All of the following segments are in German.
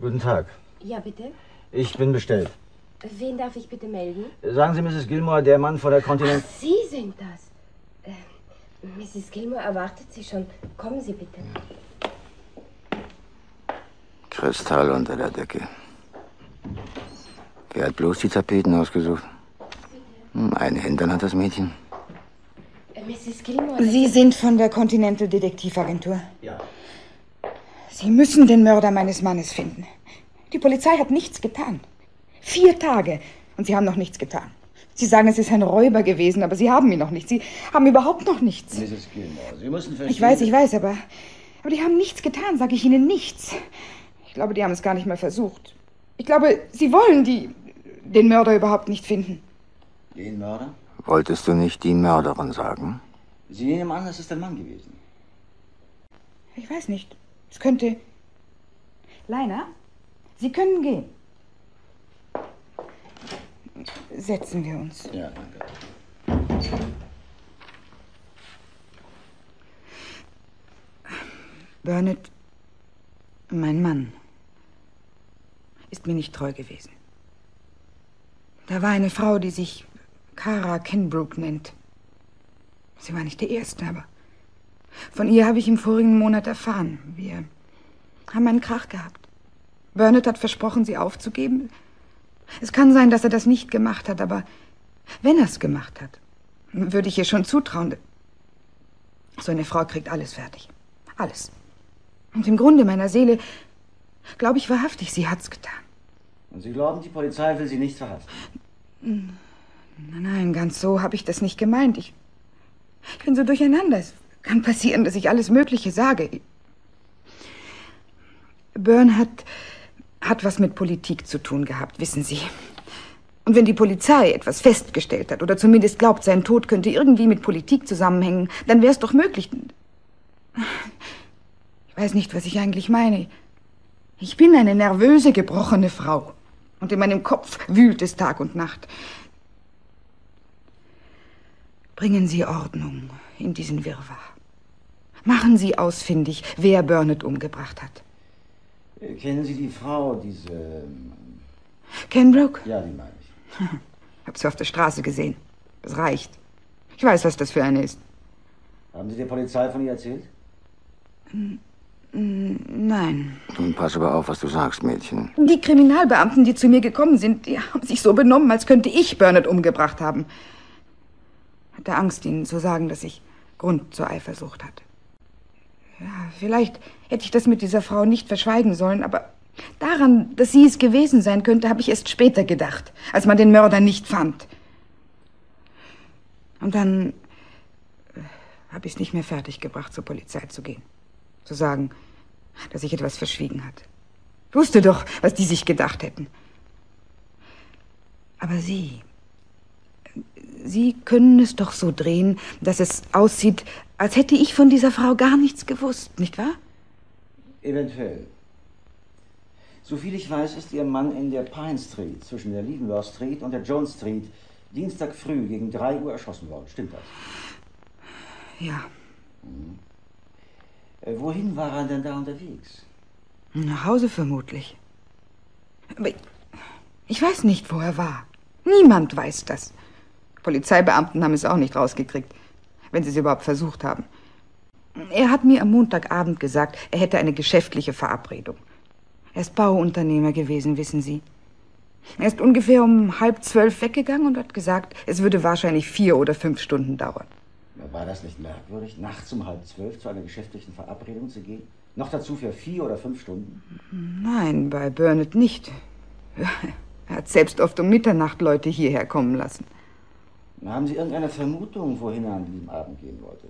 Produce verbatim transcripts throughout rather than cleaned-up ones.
Guten Tag. Ja, bitte? Ich bin bestellt. Wen darf ich bitte melden? Sagen Sie, Misses Gilmore, der Mann vor der Kontinent... Ach, Sie sind das. Äh, Misses Gilmore erwartet Sie schon. Kommen Sie bitte. Kristall unter der Decke. Wer hat bloß die Tapeten ausgesucht? Hm, ein Hintern hat das Mädchen. Äh, Misses Gilmore... Sie sind von der Continental Detektivagentur? Ja. Sie müssen den Mörder meines Mannes finden. Die Polizei hat nichts getan. Vier Tage. Und Sie haben noch nichts getan. Sie sagen, es ist ein Räuber gewesen, aber Sie haben ihn noch nicht. Sie haben überhaupt noch nichts. Misses Gilmore, Sie müssen verstehen... Ich weiß, ich weiß, aber... Aber die haben nichts getan, sage ich Ihnen, nichts. Ich glaube, die haben es gar nicht mal versucht. Ich glaube, Sie wollen die... den Mörder überhaupt nicht finden. Den Mörder? Wolltest du nicht die Mörderin sagen? Sie nehmen an, das ist ein Mann gewesen. Ich weiß nicht. Es könnte... Leiner, Sie können gehen. Setzen wir uns. Ja, danke. Burnett, mein Mann, ist mir nicht treu gewesen. Da war eine Frau, die sich Kara Kenbrook nennt. Sie war nicht die erste, aber von ihr habe ich im vorigen Monat erfahren. Wir haben einen Krach gehabt. Burnett hat versprochen, sie aufzugeben. Es kann sein, dass er das nicht gemacht hat, aber wenn er es gemacht hat, würde ich ihr schon zutrauen. So eine Frau kriegt alles fertig. Alles. Und im Grunde meiner Seele glaube ich wahrhaftig, sie hat's getan. Und Sie glauben, die Polizei will Sie nicht verhaften? Nein, ganz so habe ich das nicht gemeint. Ich, ich bin so durcheinander. Es kann passieren, dass ich alles Mögliche sage. Byrne hat, hat was mit Politik zu tun gehabt, wissen Sie. Und wenn die Polizei etwas festgestellt hat oder zumindest glaubt, sein Tod könnte irgendwie mit Politik zusammenhängen, dann wäre es doch möglich. Ich weiß nicht, was ich eigentlich meine. Ich bin eine nervöse, gebrochene Frau. Und in meinem Kopf wühlt es Tag und Nacht. Bringen Sie Ordnung in diesen Wirrwarr. Machen Sie ausfindig, wer Burnett umgebracht hat. Kennen Sie die Frau, diese... Kenbrook? Ja, die meine ich. Ich habe sie auf der Straße gesehen. Das reicht. Ich weiß, was das für eine ist. Haben Sie der Polizei von ihr erzählt? Nein. Nun pass aber auf, was du sagst, Mädchen. Die Kriminalbeamten, die zu mir gekommen sind, die haben sich so benommen, als könnte ich Burnett umgebracht haben. Hatte Angst, ihnen zu sagen, dass ich Grund zur Eifersucht hatte. Ja, vielleicht hätte ich das mit dieser Frau nicht verschweigen sollen, aber daran, dass sie es gewesen sein könnte, habe ich erst später gedacht, als man den Mörder nicht fand. Und dann äh, habe ich es nicht mehr fertiggebracht, zur Polizei zu gehen. Zu sagen, dass ich etwas verschwiegen hatte. Ich wusste doch, was die sich gedacht hätten. Aber Sie, Sie können es doch so drehen, dass es aussieht, als hätte ich von dieser Frau gar nichts gewusst, nicht wahr? Eventuell. Soviel ich weiß, ist Ihr Mann in der Pine Street, zwischen der Leavenworth Street und der Jones Street, Dienstag früh gegen drei Uhr erschossen worden. Stimmt das? Ja. Mhm. Äh, wohin war er denn da unterwegs? Nach Hause vermutlich. Aber ich, ich weiß nicht, wo er war. Niemand weiß das. Polizeibeamten haben es auch nicht rausgekriegt, wenn sie es überhaupt versucht haben. Er hat mir am Montagabend gesagt, er hätte eine geschäftliche Verabredung. Er ist Bauunternehmer gewesen, wissen Sie. Er ist ungefähr um halb zwölf weggegangen und hat gesagt, es würde wahrscheinlich vier oder fünf Stunden dauern. War das nicht merkwürdig, nachts um halb zwölf zu einer geschäftlichen Verabredung zu gehen? Noch dazu für vier oder fünf Stunden? Nein, bei Burnett nicht. Er hat selbst oft um Mitternacht Leute hierher kommen lassen. Haben Sie irgendeine Vermutung, wohin er an diesem Abend gehen wollte?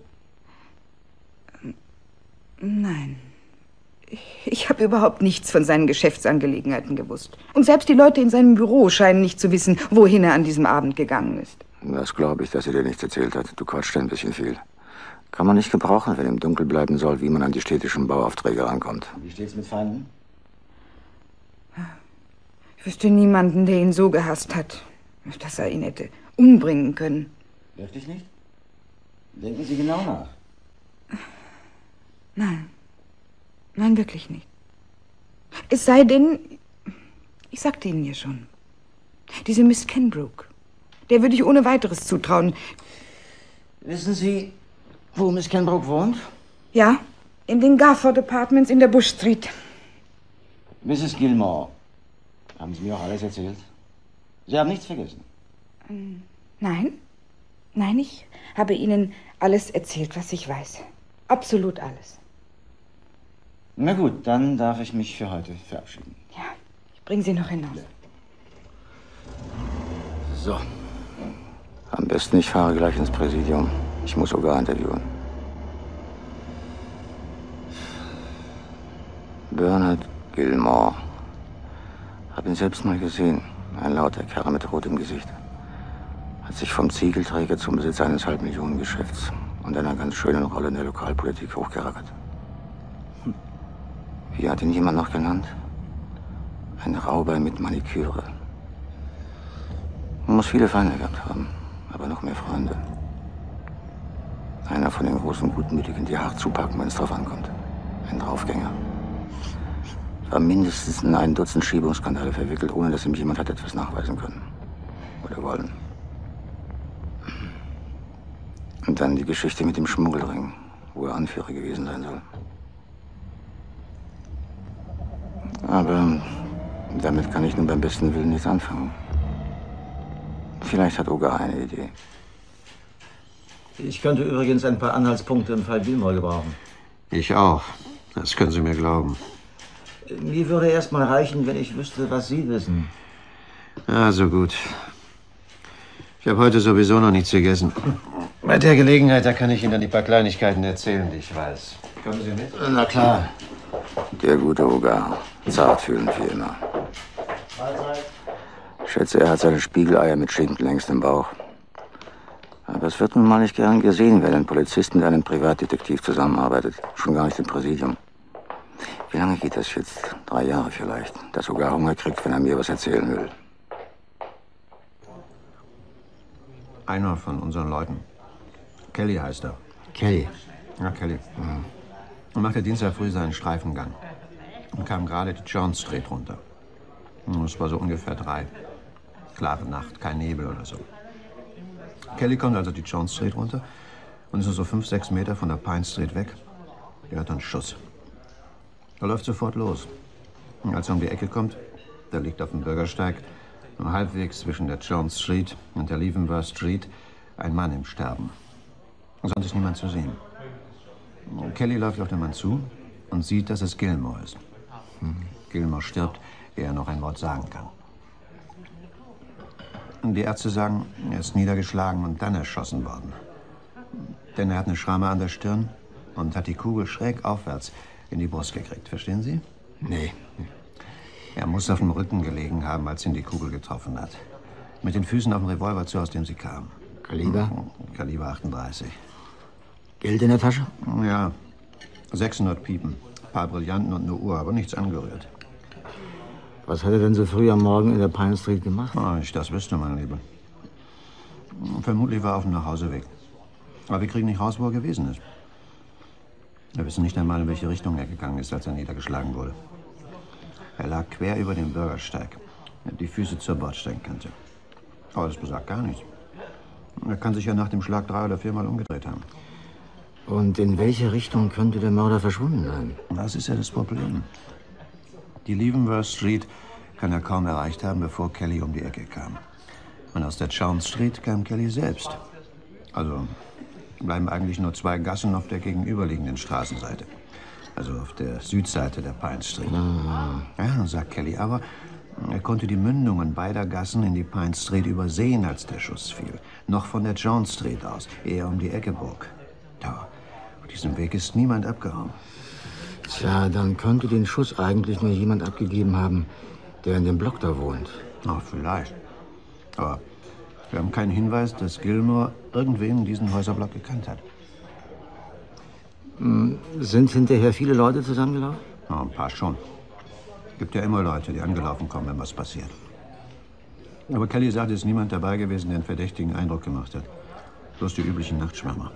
Nein. Ich habe überhaupt nichts von seinen Geschäftsangelegenheiten gewusst. Und selbst die Leute in seinem Büro scheinen nicht zu wissen, wohin er an diesem Abend gegangen ist. Das glaube ich, dass er dir nichts erzählt hat. Du quatscht ein bisschen viel. Kann man nicht gebrauchen, wenn im Dunkel bleiben soll, wie man an die städtischen Bauaufträge rankommt. Wie steht's mit Feinden? Ich wüsste niemanden, der ihn so gehasst hat, dass er ihn hätte umbringen können. Wirklich nicht? Denken Sie genau nach. Nein. Nein, wirklich nicht. Es sei denn, ich sagte Ihnen ja schon, diese Miss Kenbrook, der würde ich ohne weiteres zutrauen. Wissen Sie, wo Miss Kenbrook wohnt? Ja, in den Garford Apartments in der Bush Street. Misses Gilmore, haben Sie mir auch alles erzählt? Sie haben nichts vergessen? Ähm, nein, nein, ich habe Ihnen alles erzählt, was ich weiß. Absolut alles. Na gut, dann darf ich mich für heute verabschieden. Ja, ich bringe Sie noch hinaus. So. Am besten, ich fahre gleich ins Präsidium. Ich muss sogar interviewen. Bernard Gilmore. Hab ihn selbst mal gesehen. Ein lauter Kerl mit rotem Gesicht. Hat sich vom Ziegelträger zum Besitz eines Halbmillionengeschäfts und einer ganz schönen Rolle in der Lokalpolitik hochgerackert. Hm. Wie hat ihn jemand noch genannt? Ein Rauber mit Maniküre. Man muss viele Feinde gehabt haben, aber noch mehr Freunde. Einer von den großen Gutmütigen, die hart zupacken, wenn es drauf ankommt. Ein Draufgänger. War mindestens in ein Dutzend Schiebungsskandale verwickelt, ohne dass ihm jemand hat etwas nachweisen können. Oder wollen. Und dann die Geschichte mit dem Schmuggelring, wo er Anführer gewesen sein soll. Aber damit kann ich nun beim besten Willen nichts anfangen. Vielleicht hat Oga eine Idee. Ich könnte übrigens ein paar Anhaltspunkte im Fall Gilmore gebrauchen. Ich auch. Das können Sie mir glauben. Mir würde erst mal reichen, wenn ich wüsste, was Sie wissen. Also gut. Ich habe heute sowieso noch nichts gegessen. Bei der Gelegenheit, da kann ich Ihnen dann die paar Kleinigkeiten erzählen, die ich weiß. Kommen Sie mit? Na klar. Der gute Oga. Zartfühlend wie immer. Ich schätze, er hat seine Spiegeleier mit Schinken längst im Bauch. Aber es wird nun mal nicht gern gesehen, wenn ein Polizist mit einem Privatdetektiv zusammenarbeitet. Schon gar nicht im Präsidium. Wie lange geht das jetzt? Drei Jahre vielleicht. Dass Oga Hunger kriegt, wenn er mir was erzählen will. Einer von unseren Leuten. Kelly heißt er. Kelly? Ja, Kelly. Mhm. Und machte Dienstag früh seinen Streifengang. Und kam gerade die John Street runter. Es war so ungefähr drei. Klare Nacht, kein Nebel oder so. Kelly kommt also die John Street runter und ist nur so fünf, sechs Meter von der Pine Street weg. Er hört einen Schuss. Er läuft sofort los. Und als er um die Ecke kommt, da liegt auf dem Bürgersteig, nur halbwegs zwischen der John Street und der Leavenworth Street, ein Mann im Sterben. Sonst ist niemand zu sehen. Kelly läuft auf den Mann zu und sieht, dass es Gilmore ist. Hm. Gilmore stirbt, ehe er noch ein Wort sagen kann. Und die Ärzte sagen, er ist niedergeschlagen und dann erschossen worden. Denn er hat eine Schramme an der Stirn und hat die Kugel schräg aufwärts in die Brust gekriegt. Verstehen Sie? Nee. Er muss auf dem Rücken gelegen haben, als ihn die Kugel getroffen hat. Mit den Füßen auf dem Revolver zu, aus dem sie kam. Kaliber? Kaliber achtunddreißig. Geld in der Tasche? Ja. sechshundert Piepen. Ein paar Brillanten und eine Uhr, aber nichts angerührt. Was hat er denn so früh am Morgen in der Pine Street gemacht? Oh, ich das wüsste, mein Lieber. Vermutlich war er auf dem Nachhauseweg. Aber wir kriegen nicht raus, wo er gewesen ist. Wir wissen nicht einmal, in welche Richtung er gegangen ist, als er niedergeschlagen wurde. Er lag quer über dem Bürgersteig, mit die Füße zur Bordsteinkante. Aber das besagt gar nichts. Er kann sich ja nach dem Schlag drei oder viermal umgedreht haben. Und in welche Richtung könnte der Mörder verschwunden sein? Das ist ja das Problem. Die Leavenworth Street kann er kaum erreicht haben, bevor Kelly um die Ecke kam. Und aus der John Street kam Kelly selbst. Also bleiben eigentlich nur zwei Gassen auf der gegenüberliegenden Straßenseite. Also auf der Südseite der Pine Street. Ah. Ja, sagt Kelly, aber er konnte die Mündungen beider Gassen in die Pine Street übersehen, als der Schuss fiel. Noch von der John Street aus, ehe er um die Ecke bog. Da, auf diesem Weg ist niemand abgehauen. Tja, dann könnte den Schuss eigentlich nur jemand abgegeben haben, der in dem Block da wohnt. Na, vielleicht. Aber wir haben keinen Hinweis, dass Gilmore irgendwen in diesem Häuserblock gekannt hat. Sind hinterher viele Leute zusammengelaufen? Ja, ein paar schon. Gibt ja immer Leute, die angelaufen kommen, wenn was passiert. Aber Kelly sagt, es ist niemand dabei gewesen, der einen verdächtigen Eindruck gemacht hat. Bloß die üblichen Nachtschwärmer.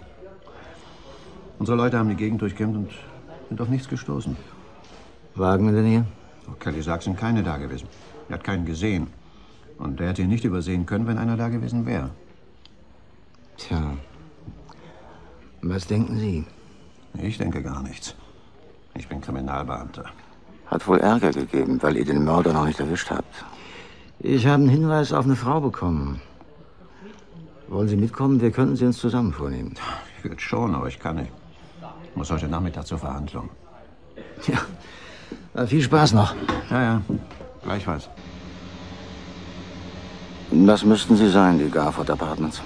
Unsere Leute haben die Gegend durchkämmt und sind auf nichts gestoßen. Wagen in der Nähe? Frau Kelly sagt, sind keine da gewesen. Er hat keinen gesehen. Und er hätte ihn nicht übersehen können, wenn einer da gewesen wäre. Tja, was denken Sie? Ich denke gar nichts. Ich bin Kriminalbeamter. Hat wohl Ärger gegeben, weil ihr den Mörder noch nicht erwischt habt. Ich habe einen Hinweis auf eine Frau bekommen. Wollen Sie mitkommen? Wir könnten sie uns zusammen vornehmen. Ich will schon, aber ich kann nicht. Ich muss heute Nachmittag zur Verhandlung. Ja, na, viel Spaß noch. Ja, ja, gleichfalls. Das müssten sie sein, die Garford Apartments.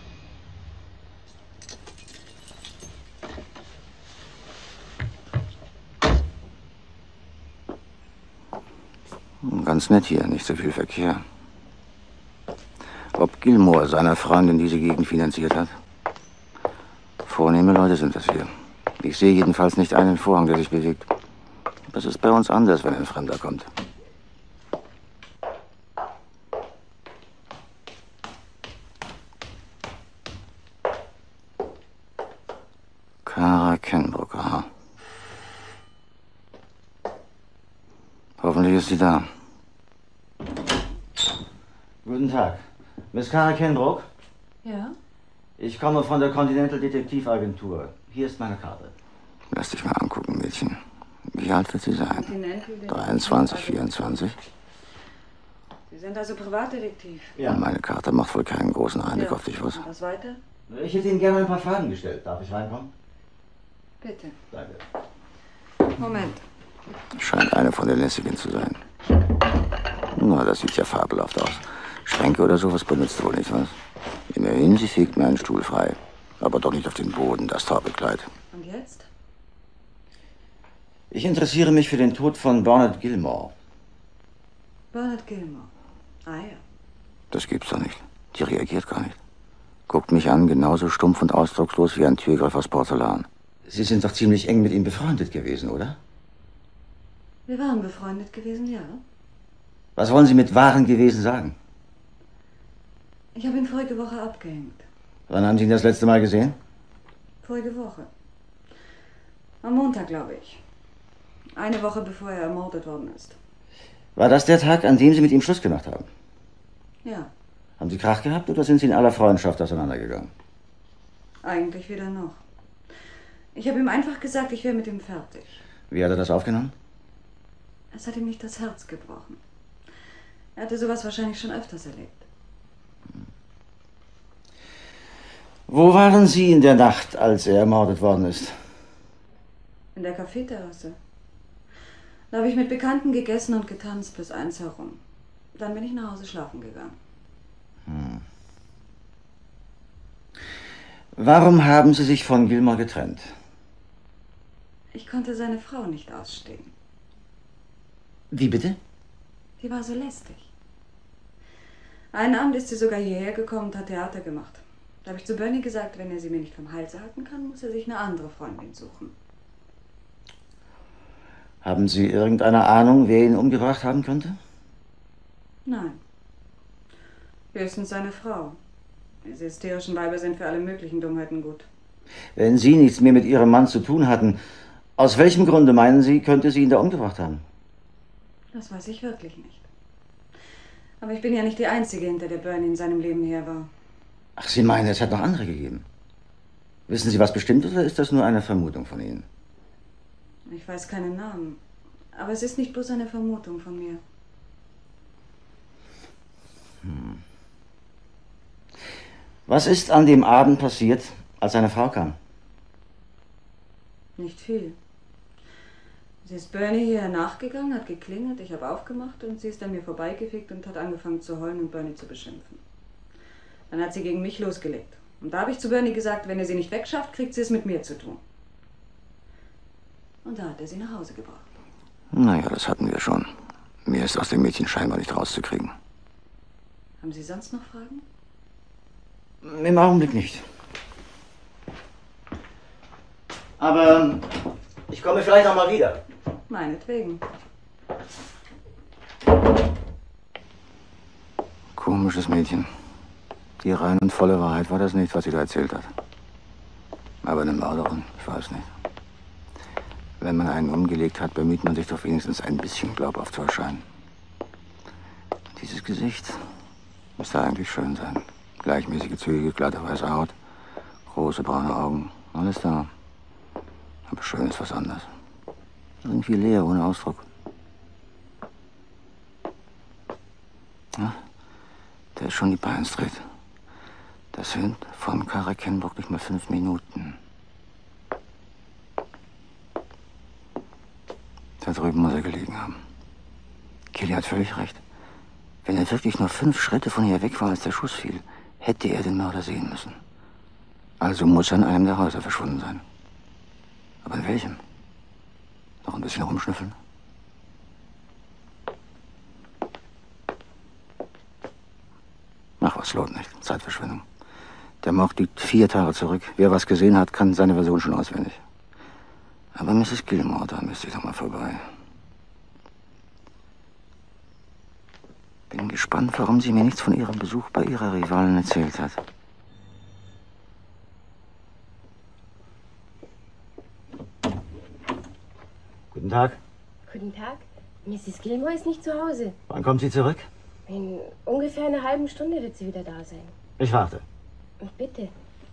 Ganz nett hier, nicht so viel Verkehr. Ob Gilmore seiner Freundin diese Gegend finanziert hat? Vornehme Leute sind das hier. Ich sehe jedenfalls nicht einen Vorhang, der sich bewegt. Das ist bei uns anders, wenn ein Fremder kommt. Kara Kenbrook, aha. Hoffentlich ist sie da. Guten Tag. Miss Kara Kenbrook? Ja? Ich komme von der Continental Detektivagentur. Hier ist meine Karte. Lass dich mal angucken, Mädchen. Wie alt wird sie sein? dreiundzwanzig, vierundzwanzig? Sie sind also Privatdetektiv? Ja. Und meine Karte macht wohl keinen großen Eindruck Ja. auf dich, was? Und was weiter? Ich hätte Ihnen gerne ein paar Fragen gestellt. Darf ich reinkommen? Bitte. Danke. Moment. Scheint eine von den lässigen zu sein. Na, das sieht ja fabelhaft aus. Schränke oder sowas benutzt wohl nicht, was? Immerhin, sie fegt mir einen Stuhl frei. Aber doch nicht auf den Boden, das Taubekleid. Und jetzt? Ich interessiere mich für den Tod von Bernard Gilmore. Bernard Gilmore. Ah ja. Das gibt's doch nicht. Die reagiert gar nicht. Guckt mich an, genauso stumpf und ausdruckslos wie ein Türgriff aus Porzellan. Sie sind doch ziemlich eng mit ihm befreundet gewesen, oder? Wir waren befreundet gewesen, ja. Was wollen Sie mit waren gewesen sagen? Ich habe ihn vorige Woche abgehängt. Wann haben Sie ihn das letzte Mal gesehen? Vorige Woche. Am Montag, glaube ich. Eine Woche bevor er ermordet worden ist. War das der Tag, an dem Sie mit ihm Schluss gemacht haben? Ja, Haben Sie Krach gehabt oder sind Sie in aller Freundschaft auseinandergegangen? eigentlich weder noch. Ich habe ihm einfach gesagt, ich wäre mit ihm fertig. Wie hat er das aufgenommen? Es hat ihm nicht das Herz gebrochen. Er hatte sowas wahrscheinlich schon öfters erlebt. Wo waren Sie in der Nacht, als er ermordet worden ist? In der Kaffeeterrasse. Da habe ich mit Bekannten gegessen und getanzt bis eins herum. Dann bin ich nach Hause schlafen gegangen. Hm. Warum haben Sie sich von Gilmore getrennt? Ich konnte seine Frau nicht ausstehen. Wie bitte? Die war so lästig. Einen Abend ist sie sogar hierher gekommen und hat Theater gemacht. Da habe ich zu Bernie gesagt, wenn er sie mir nicht vom Halse halten kann, muss er sich eine andere Freundin suchen. Haben Sie irgendeine Ahnung, wer ihn umgebracht haben könnte? Nein. Höchstens seine Frau. Diese hysterischen Weiber sind für alle möglichen Dummheiten gut. Wenn Sie nichts mehr mit Ihrem Mann zu tun hatten, aus welchem Grunde meinen Sie, könnte sie ihn da umgebracht haben? Das weiß ich wirklich nicht. Aber ich bin ja nicht die Einzige, hinter der Bernie in seinem Leben her war. Ach, Sie meinen, es hat noch andere gegeben. Wissen Sie was Bestimmtes oder ist das nur eine Vermutung von Ihnen? Ich weiß keinen Namen. Aber es ist nicht bloß eine Vermutung von mir. Hm. Was ist an dem Abend passiert, als seine Frau kam? Nicht viel. Sie ist Bernie hierher nachgegangen, hat geklingelt, ich habe aufgemacht und sie ist an mir vorbeigefegt und hat angefangen zu heulen und Bernie zu beschimpfen. Dann hat sie gegen mich losgelegt. Und da habe ich zu Bernie gesagt, wenn er sie nicht wegschafft, kriegt sie es mit mir zu tun. Und da hat er sie nach Hause gebracht. Naja, das hatten wir schon. Mehr ist aus dem Mädchen scheinbar nicht rauszukriegen. Haben Sie sonst noch Fragen? Im Augenblick nicht. Aber ich komme vielleicht noch mal wieder. Meinetwegen. Komisches Mädchen. Die rein und volle Wahrheit war das nicht, was sie da erzählt hat. Aber eine Mörderin, ich weiß nicht. Wenn man einen umgelegt hat, bemüht man sich doch wenigstens ein bisschen glaubhaft zu erscheinen. Dieses Gesicht müsste eigentlich schön sein. Gleichmäßige Züge, glatte weiße Haut, große braune Augen. Alles da. Aber schön ist was anderes. Irgendwie leer, ohne Ausdruck. Ja, der ist schon die Pine Street. Das sind vom Cara Kenbrook nicht mal fünf Minuten. Da drüben muss er gelegen haben. Kelly hat völlig recht. Wenn er wirklich nur fünf Schritte von hier weg war, als der Schuss fiel, hätte er den Mörder sehen müssen. Also muss er in einem der Häuser verschwunden sein. Aber in welchem? Noch ein bisschen rumschnüffeln? Ach, was lohnt nicht. Zeitverschwendung. Der Mord liegt vier Tage zurück. Wer was gesehen hat, kann seine Version schon auswendig. Aber Misses Gilmore, da müsste ich doch mal vorbei. Bin gespannt, warum sie mir nichts von ihrem Besuch bei ihrer Rivalin erzählt hat. Guten Tag. Guten Tag. Misses Gilmore ist nicht zu Hause. Wann kommt sie zurück? In ungefähr einer halben Stunde wird sie wieder da sein. Ich warte. Bitte.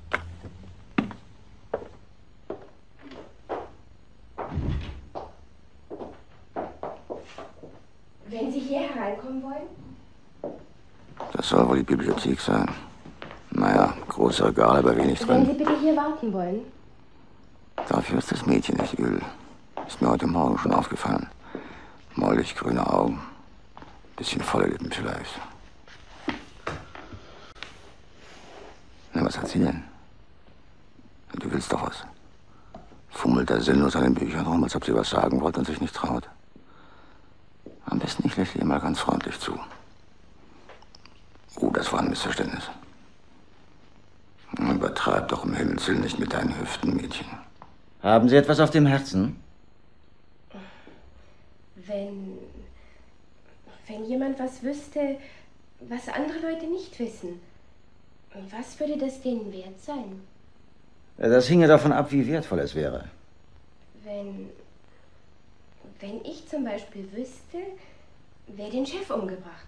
Wenn Sie hier hereinkommen wollen? Das soll wohl die Bibliothek sein. Naja, große Regale, aber wenig drin. Wenn Sie bitte hier warten wollen. Dafür ist das Mädchen nicht übel. Ist mir heute Morgen schon aufgefallen. Mollig grüne Augen. Bisschen volle Lippen vielleicht. Na, was hat sie denn? Du willst doch was. Fummelt da sinnlos an den Büchern rum, als ob sie was sagen wollte und sich nicht traut. Am besten ich lächle ihr mal ganz freundlich zu. Oh, das war ein Missverständnis. Übertreib doch um Himmels Willen nicht mit deinen Hüften, Mädchen. Haben Sie etwas auf dem Herzen? Wenn... Wenn jemand was wüsste, was andere Leute nicht wissen, was würde das denen wert sein? Das hinge davon ab, wie wertvoll es wäre. Wenn... Wenn ich zum Beispiel wüsste, wer den Chef umgebracht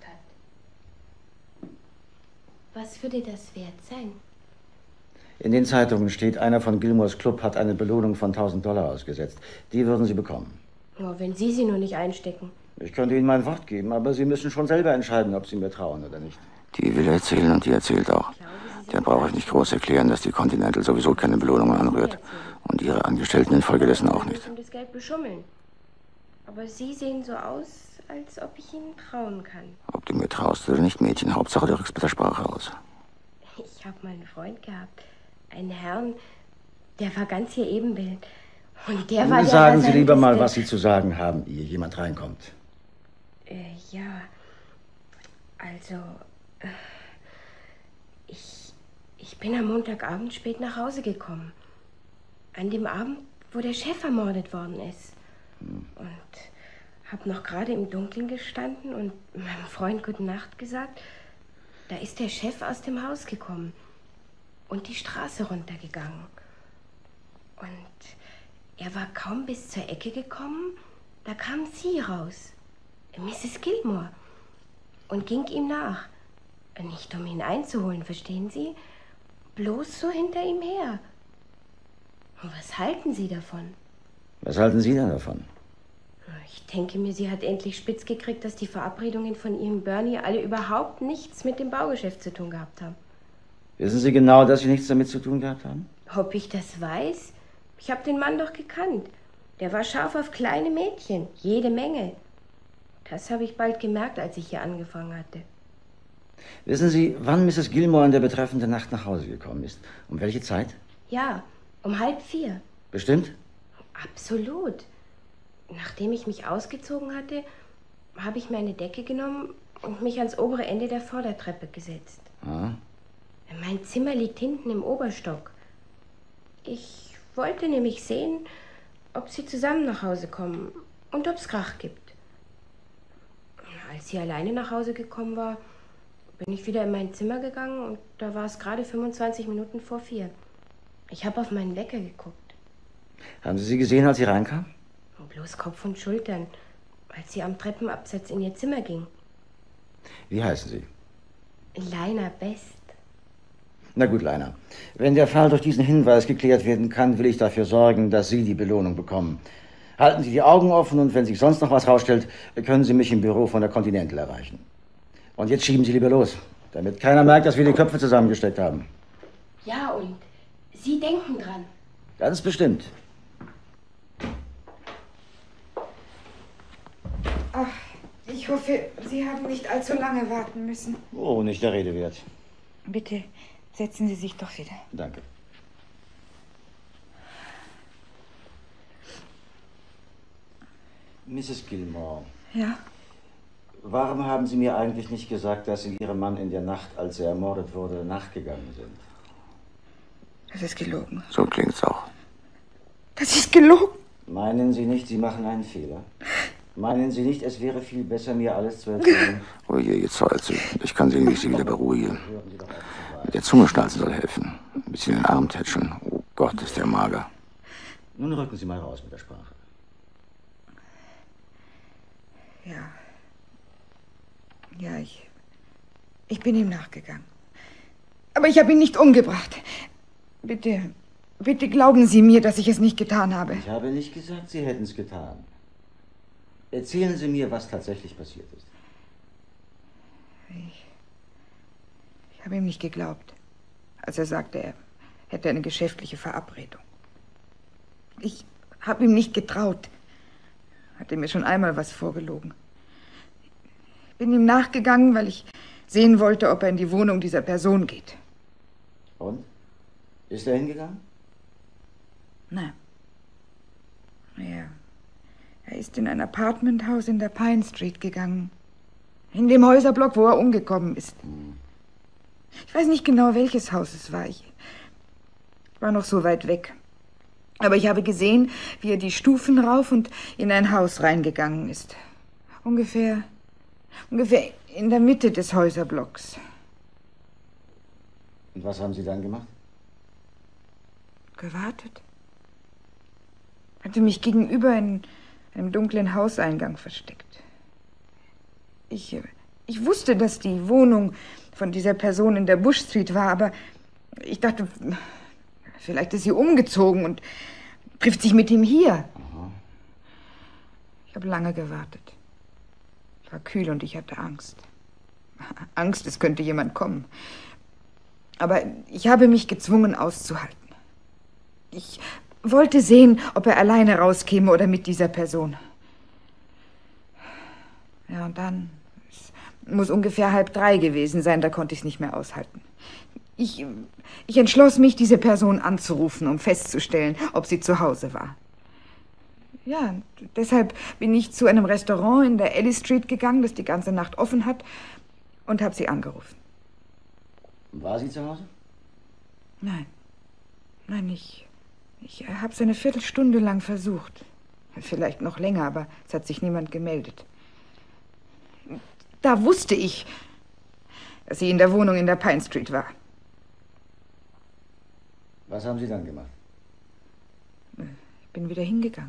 hat. Was würde das wert sein? In den Zeitungen steht, einer von Gilmores Club hat eine Belohnung von tausend Dollar ausgesetzt. Die würden Sie bekommen. Nur wenn Sie sie nur nicht einstecken. Ich könnte Ihnen mein Wort geben, aber Sie müssen schon selber entscheiden, ob Sie mir trauen oder nicht. Die will erzählen und die erzählt auch. Der brauche ich nicht groß erklären, dass die Continental sowieso keine Belohnungen anrührt. Und ihre Angestellten infolgedessen auch nicht. Und das Geld beschummeln. Aber Sie sehen so aus, als ob ich Ihnen trauen kann. Ob du mir traust oder nicht, Mädchen, Hauptsache du rückst mit der Sprache raus. Ich habe mal einen Freund gehabt. Einen Herrn, der war ganz ihr Ebenbild. Und der war der Sagen Sie lieber mal, rasanteste- was Sie zu sagen haben, ehe jemand reinkommt. Äh, ja. Also, äh, ich, ich bin am Montagabend spät nach Hause gekommen. An dem Abend, wo der Chef ermordet worden ist. Hm. Und habe noch gerade im Dunkeln gestanden und meinem Freund Gute Nacht gesagt. Da ist der Chef aus dem Haus gekommen und die Straße runtergegangen. Und er war kaum bis zur Ecke gekommen, da kam sie raus, Misses Gilmore, und ging ihm nach. Nicht um ihn einzuholen, verstehen Sie? Bloß so hinter ihm her. Und was halten Sie davon? Was halten Sie denn davon? Ich denke mir, sie hat endlich spitz gekriegt, dass die Verabredungen von ihrem Bernie alle überhaupt nichts mit dem Baugeschäft zu tun gehabt haben. Wissen Sie genau, dass Sie nichts damit zu tun gehabt haben? Ob ich das weiß? Ich habe den Mann doch gekannt. Der war scharf auf kleine Mädchen, jede Menge. Das habe ich bald gemerkt, als ich hier angefangen hatte. Wissen Sie, wann Misses Gilmore in der betreffenden Nacht nach Hause gekommen ist? Um welche Zeit? Ja, um halb vier. Bestimmt? Absolut. Nachdem ich mich ausgezogen hatte, habe ich mir eine Decke genommen und mich ans obere Ende der Vordertreppe gesetzt. Ah. Mein Zimmer liegt hinten im Oberstock. Ich wollte nämlich sehen, ob sie zusammen nach Hause kommen und ob es Krach gibt. Als sie alleine nach Hause gekommen war, bin ich wieder in mein Zimmer gegangen und da war es gerade fünfundzwanzig Minuten vor vier. Ich habe auf meinen Wecker geguckt. Haben Sie sie gesehen, als sie reinkam? Bloß Kopf und Schultern, als sie am Treppenabsatz in ihr Zimmer ging. Wie heißen Sie? Leiner Best. Na gut, Leiner. Wenn der Fall durch diesen Hinweis geklärt werden kann, will ich dafür sorgen, dass Sie die Belohnung bekommen. Halten Sie die Augen offen und wenn sich sonst noch was rausstellt, können Sie mich im Büro von der Continental erreichen. Und jetzt schieben Sie lieber los, damit keiner merkt, dass wir die Köpfe zusammengesteckt haben. Ja, und Sie denken dran. Ganz bestimmt. Ach, ich hoffe, Sie haben nicht allzu lange warten müssen. Oh, nicht der Rede wert. Bitte setzen Sie sich doch wieder. Danke. Misses Gilmore. Ja? Warum haben Sie mir eigentlich nicht gesagt, dass Sie Ihrem Mann in der Nacht, als er ermordet wurde, nachgegangen sind? Das ist gelogen. So klingt's auch. Das ist gelogen? Meinen Sie nicht, Sie machen einen Fehler? Meinen Sie nicht, es wäre viel besser, mir alles zu erzählen? Oh je, jetzt heult sie. Ich kann sehen, wie ich sie wieder beruhige. Mit der Zunge schnalzen soll helfen. Ein bisschen den Arm tätscheln. Oh Gott, ist der mager. Nun rücken Sie mal raus mit der Sprache. Ja. Ja, ich... Ich bin ihm nachgegangen. Aber ich habe ihn nicht umgebracht. Bitte, bitte glauben Sie mir, dass ich es nicht getan habe. Ich habe nicht gesagt, Sie hätten es getan. Erzählen Sie mir, was tatsächlich passiert ist. Ich, ich habe ihm nicht geglaubt, als er sagte, er hätte eine geschäftliche Verabredung. Ich habe ihm nicht getraut. Hatte mir schon einmal was vorgelogen. Ich bin ihm nachgegangen, weil ich sehen wollte, ob er in die Wohnung dieser Person geht. Und? Ist er hingegangen? Nein. Ja. Er ist in ein Apartmenthaus in der Pine Street gegangen. In dem Häuserblock, wo er umgekommen ist. Hm. Ich weiß nicht genau, welches Haus es war. Ich war noch so weit weg. Aber ich habe gesehen, wie er die Stufen rauf und in ein Haus reingegangen ist. Ungefähr, ungefähr in der Mitte des Häuserblocks. Und was haben Sie dann gemacht? Gewartet. Hatte mich gegenüber in einem dunklen Hauseingang versteckt. Ich, ich wusste, dass die Wohnung von dieser Person in der Bush Street war, aber ich dachte, vielleicht ist sie umgezogen und trifft sich mit ihm hier. Aha. Ich habe lange gewartet. Es war kühl und ich hatte Angst. Angst, es könnte jemand kommen. Aber ich habe mich gezwungen auszuhalten. Ich wollte sehen, ob er alleine rauskäme oder mit dieser Person. Ja, und dann... Es muss ungefähr halb drei gewesen sein, da konnte ich es nicht mehr aushalten. Ich, ich entschloss mich, diese Person anzurufen, um festzustellen, ob sie zu Hause war. Ja, deshalb bin ich zu einem Restaurant in der Ellis Street gegangen, das die ganze Nacht offen hat, und habe sie angerufen. War sie zu Hause? Nein. Nein, ich... Ich habe es eine Viertelstunde lang versucht. Vielleicht noch länger, aber es hat sich niemand gemeldet. Da wusste ich, dass sie in der Wohnung in der Pine Street war. Was haben Sie dann gemacht? Ich bin wieder hingegangen.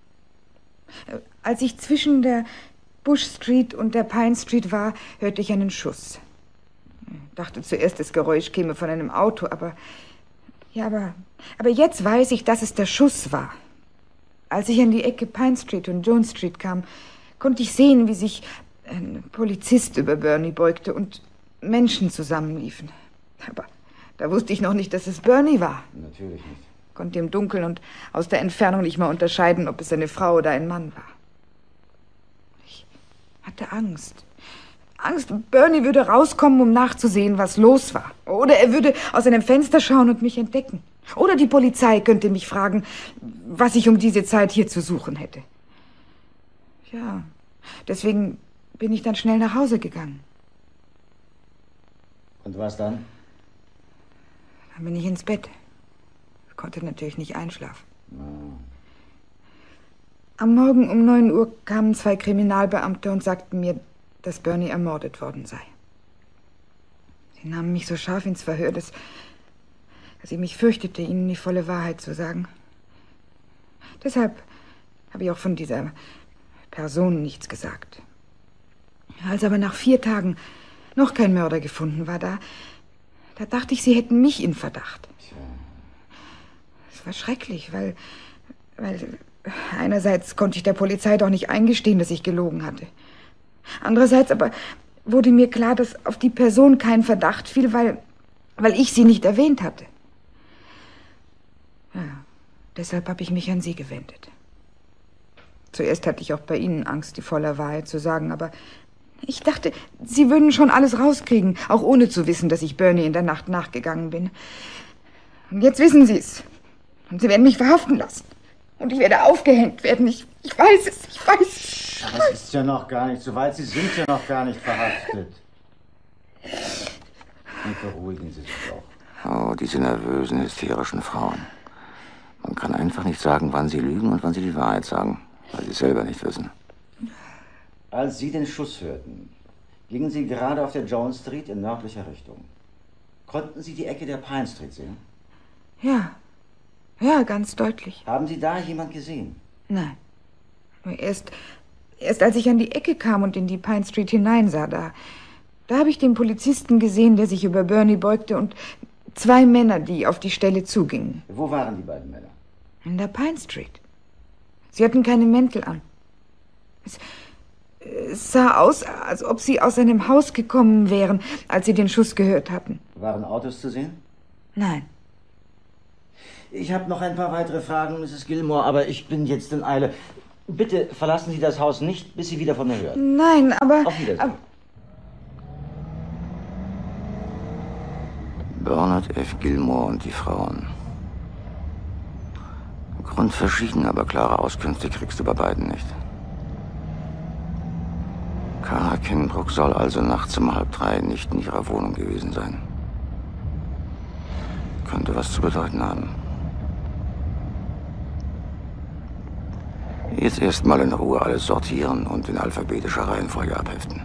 Als ich zwischen der Bush Street und der Pine Street war, hörte ich einen Schuss. Ich dachte zuerst, das Geräusch käme von einem Auto, aber... Ja, aber, aber jetzt weiß ich, dass es der Schuss war. Als ich an die Ecke Pine Street und Jones Street kam, konnte ich sehen, wie sich ein Polizist über Bernie beugte und Menschen zusammenliefen. Aber da wusste ich noch nicht, dass es Bernie war. Natürlich nicht. Konnte im Dunkeln und aus der Entfernung nicht mal unterscheiden, ob es eine Frau oder ein Mann war. Ich hatte Angst. Angst, Bernie würde rauskommen, um nachzusehen, was los war. Oder er würde aus einem Fenster schauen und mich entdecken. Oder die Polizei könnte mich fragen, was ich um diese Zeit hier zu suchen hätte. Ja, deswegen bin ich dann schnell nach Hause gegangen. Und was dann? Dann bin ich ins Bett. Ich konnte natürlich nicht einschlafen. Oh. Am Morgen um neun Uhr kamen zwei Kriminalbeamte und sagten mir, dass Bernie ermordet worden sei. Sie nahmen mich so scharf ins Verhör, dass, dass ich mich fürchtete, ihnen die volle Wahrheit zu sagen. Deshalb habe ich auch von dieser Person nichts gesagt. Als aber nach vier Tagen noch kein Mörder gefunden war, da, da dachte ich, sie hätten mich in Verdacht. Es war schrecklich, weil, weil einerseits konnte ich der Polizei doch nicht eingestehen, dass ich gelogen hatte. Andererseits aber wurde mir klar, dass auf die Person kein Verdacht fiel, weil, weil ich sie nicht erwähnt hatte. Ja, deshalb habe ich mich an Sie gewendet. Zuerst hatte ich auch bei Ihnen Angst, die volle Wahrheit zu sagen, aber ich dachte, Sie würden schon alles rauskriegen, auch ohne zu wissen, dass ich Bernie in der Nacht nachgegangen bin. Und jetzt wissen Sie es. Und Sie werden mich verhaften lassen. Und ich werde aufgehängt werden. Ich, ich weiß es, ich weiß es. Aber es ist ja noch gar nicht so weit. Sie sind ja noch gar nicht verhaftet. Und beruhigen Sie sich doch. Oh, diese nervösen, hysterischen Frauen. Man kann einfach nicht sagen, wann sie lügen und wann sie die Wahrheit sagen, weil sie es selber nicht wissen. Als Sie den Schuss hörten, gingen Sie gerade auf der Jones Street in nördlicher Richtung. Konnten Sie die Ecke der Pine Street sehen? Ja, ja, ganz deutlich. Haben Sie da jemand gesehen? Nein. Erst, erst als ich an die Ecke kam und in die Pine Street hineinsah, da, da habe ich den Polizisten gesehen, der sich über Bernie beugte, und zwei Männer, die auf die Stelle zugingen. Wo waren die beiden Männer? In der Pine Street. Sie hatten keine Mäntel an. Es, es sah aus, als ob sie aus einem Haus gekommen wären, als sie den Schuss gehört hatten. Waren Autos zu sehen? Nein. Ich habe noch ein paar weitere Fragen, Misses Gilmore, aber ich bin jetzt in Eile. Bitte verlassen Sie das Haus nicht, bis Sie wieder von mir hören. Nein, aber... Auf Wiedersehen. aber Bernard F. Gilmore und die Frauen. Grundverschieden, aber klare Auskünfte kriegst du bei beiden nicht. Kara Kinbrook soll also nachts um halb drei nicht in ihrer Wohnung gewesen sein. Könnte was zu bedeuten haben. Jetzt erstmal in Ruhe alles sortieren und in alphabetischer Reihenfolge abheften.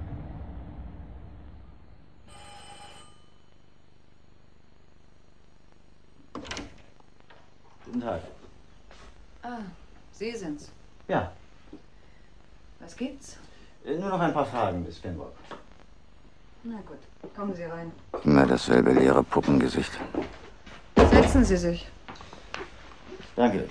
Guten Tag. Ah, Sie sind's. Ja, Was gibt's? äh, nur noch ein paar Fragen, Miss Kenbrook. Na gut, kommen Sie rein. Immer dasselbe leere Puppengesicht. Setzen Sie sich. Danke.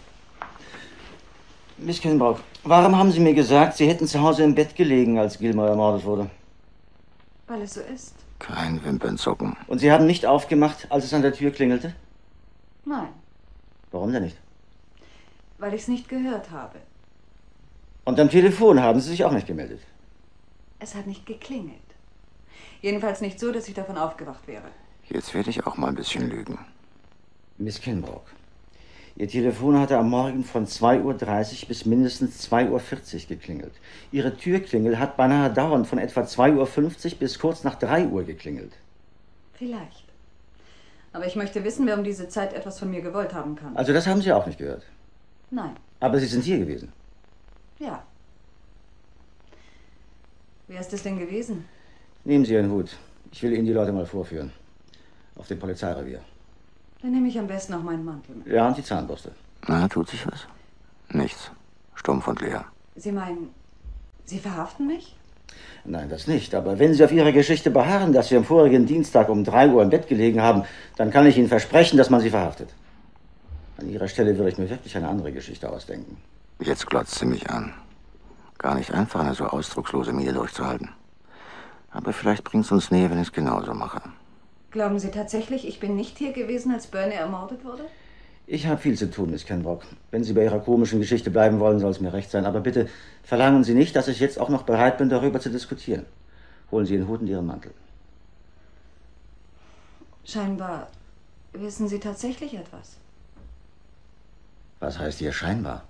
Miss Kenbrook, warum haben Sie mir gesagt, Sie hätten zu Hause im Bett gelegen, als Gilmore ermordet wurde? Weil es so ist. Kein Wimpernzucken. Und Sie haben nicht aufgemacht, als es an der Tür klingelte? Nein, Warum denn nicht? weil ich es nicht gehört habe. Und am Telefon haben Sie sich auch nicht gemeldet? Es hat nicht geklingelt. Jedenfalls nicht so, dass ich davon aufgewacht wäre. Jetzt werde ich auch mal ein bisschen lügen. Miss Kenbrook, Ihr Telefon hatte am Morgen von zwei Uhr dreißig bis mindestens zwei Uhr vierzig geklingelt. Ihre Türklingel hat beinahe dauernd von etwa zwei Uhr fünfzig bis kurz nach drei Uhr geklingelt. Vielleicht. Aber ich möchte wissen, wer um diese Zeit etwas von mir gewollt haben kann. Also das haben Sie auch nicht gehört. Nein. Aber Sie sind hier gewesen. Ja. Wer ist es denn gewesen? Nehmen Sie Ihren Hut. Ich will Ihnen die Leute mal vorführen. Auf dem Polizeirevier. Dann nehme ich am besten auch meinen Mantel mit. Ja, und die Zahnbürste. Na, tut sich was? Nichts. Stumpf und leer. Sie meinen, Sie verhaften mich? Nein, das nicht. Aber wenn Sie auf Ihrer Geschichte beharren, dass Sie am vorigen Dienstag um drei Uhr im Bett gelegen haben, dann kann ich Ihnen versprechen, dass man Sie verhaftet. An Ihrer Stelle würde ich mir wirklich eine andere Geschichte ausdenken. Jetzt glotzt sie mich an. Gar nicht einfach, eine so ausdruckslose Miene durchzuhalten. Aber vielleicht bringt's uns näher, wenn ich es genauso mache. Glauben Sie tatsächlich, ich bin nicht hier gewesen, als Bernie ermordet wurde? Ich habe viel zu tun, Miss Kenbrook. Wenn Sie bei Ihrer komischen Geschichte bleiben wollen, soll es mir recht sein. Aber bitte verlangen Sie nicht, dass ich jetzt auch noch bereit bin, darüber zu diskutieren. Holen Sie Ihren Hut und Ihren Mantel. Scheinbar wissen Sie tatsächlich etwas. Was heißt hier scheinbar?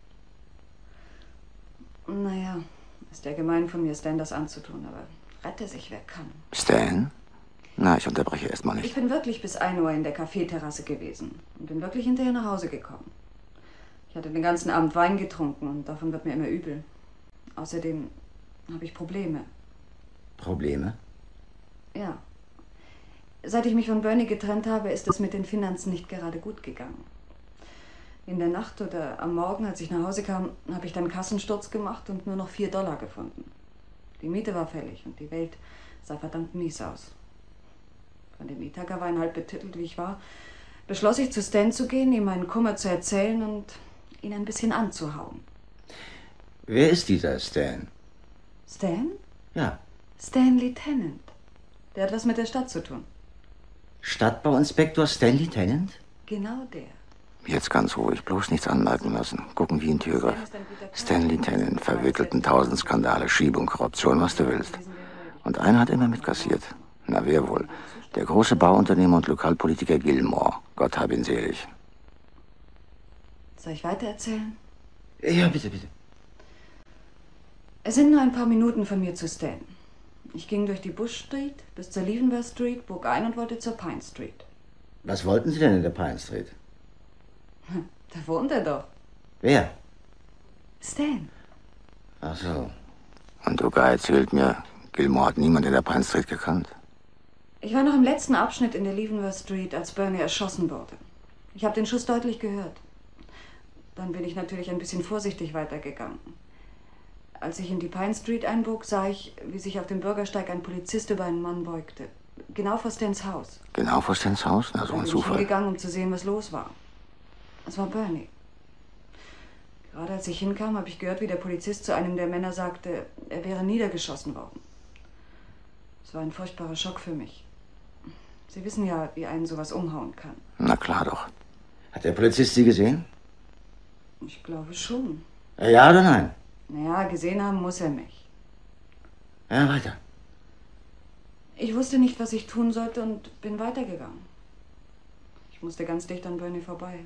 Naja, ist ja gemein von mir, Stan das anzutun, aber rette sich, wer kann. Stan? Na, ich unterbreche erstmal Ich nicht. bin wirklich bis ein Uhr in der Kaffeeterrasse gewesen und bin wirklich hinterher nach Hause gekommen. Ich hatte den ganzen Abend Wein getrunken und davon wird mir immer übel. Außerdem habe ich Probleme. Probleme? Ja. Seit ich mich von Bernie getrennt habe, ist es mit den Finanzen nicht gerade gut gegangen. In der Nacht oder am Morgen, als ich nach Hause kam, habe ich dann Kassensturz gemacht und nur noch vier Dollar gefunden. Die Miete war fällig und die Welt sah verdammt mies aus. Von dem Ithaka-Wein halb betüttelt, wie ich war, beschloss ich, zu Stan zu gehen, ihm meinen Kummer zu erzählen und ihn ein bisschen anzuhauen. Wer ist dieser Stan? Stan? Ja. Stanley Tennant. Der hat was mit der Stadt zu tun. Stadtbauinspektor Stanley Tennant? Genau der. Jetzt ganz ruhig, bloß nichts anmerken lassen. Gucken wie ein Türgriff. Stanley Tennant verwickelt in tausend Skandale, Schiebung, Korruption, was du willst. Und einer hat immer mitkassiert. Na, wer wohl? Der große Bauunternehmer und Lokalpolitiker Gilmore. Gott hab ihn selig. Soll ich weitererzählen? Ja, bitte, bitte. Es sind nur ein paar Minuten von mir zu Stan. Ich ging durch die Bush Street bis zur Leavenworth Street, bog ein und wollte zur Pine Street. Was wollten Sie denn in der Pine Street? Da wohnt er doch. Wer? Stan. Ach so. Und Uga erzählt mir, Gilmore hat niemand in der Pine Street gekannt. Ich war noch im letzten Abschnitt in der Leavenworth Street, als Bernie erschossen wurde. Ich habe den Schuss deutlich gehört. Dann bin ich natürlich ein bisschen vorsichtig weitergegangen. Als ich in die Pine Street einbog, sah ich, wie sich auf dem Bürgersteig ein Polizist über einen Mann beugte. Genau vor Stans Haus. Genau vor Stans Haus? Na, so ein Dann bin ich Zufall. hingegangen, um zu sehen, was los war. Es war Bernie. Gerade als ich hinkam, habe ich gehört, wie der Polizist zu einem der Männer sagte, er wäre niedergeschossen worden. Es war ein furchtbarer Schock für mich. Sie wissen ja, wie einen sowas umhauen kann. Na klar doch. Hat der Polizist Sie gesehen? Ich glaube schon. Ja oder nein? Naja, gesehen haben muss er mich. Ja, weiter. Ich wusste nicht, was ich tun sollte und bin weitergegangen. Ich musste ganz dicht an Bernie vorbei.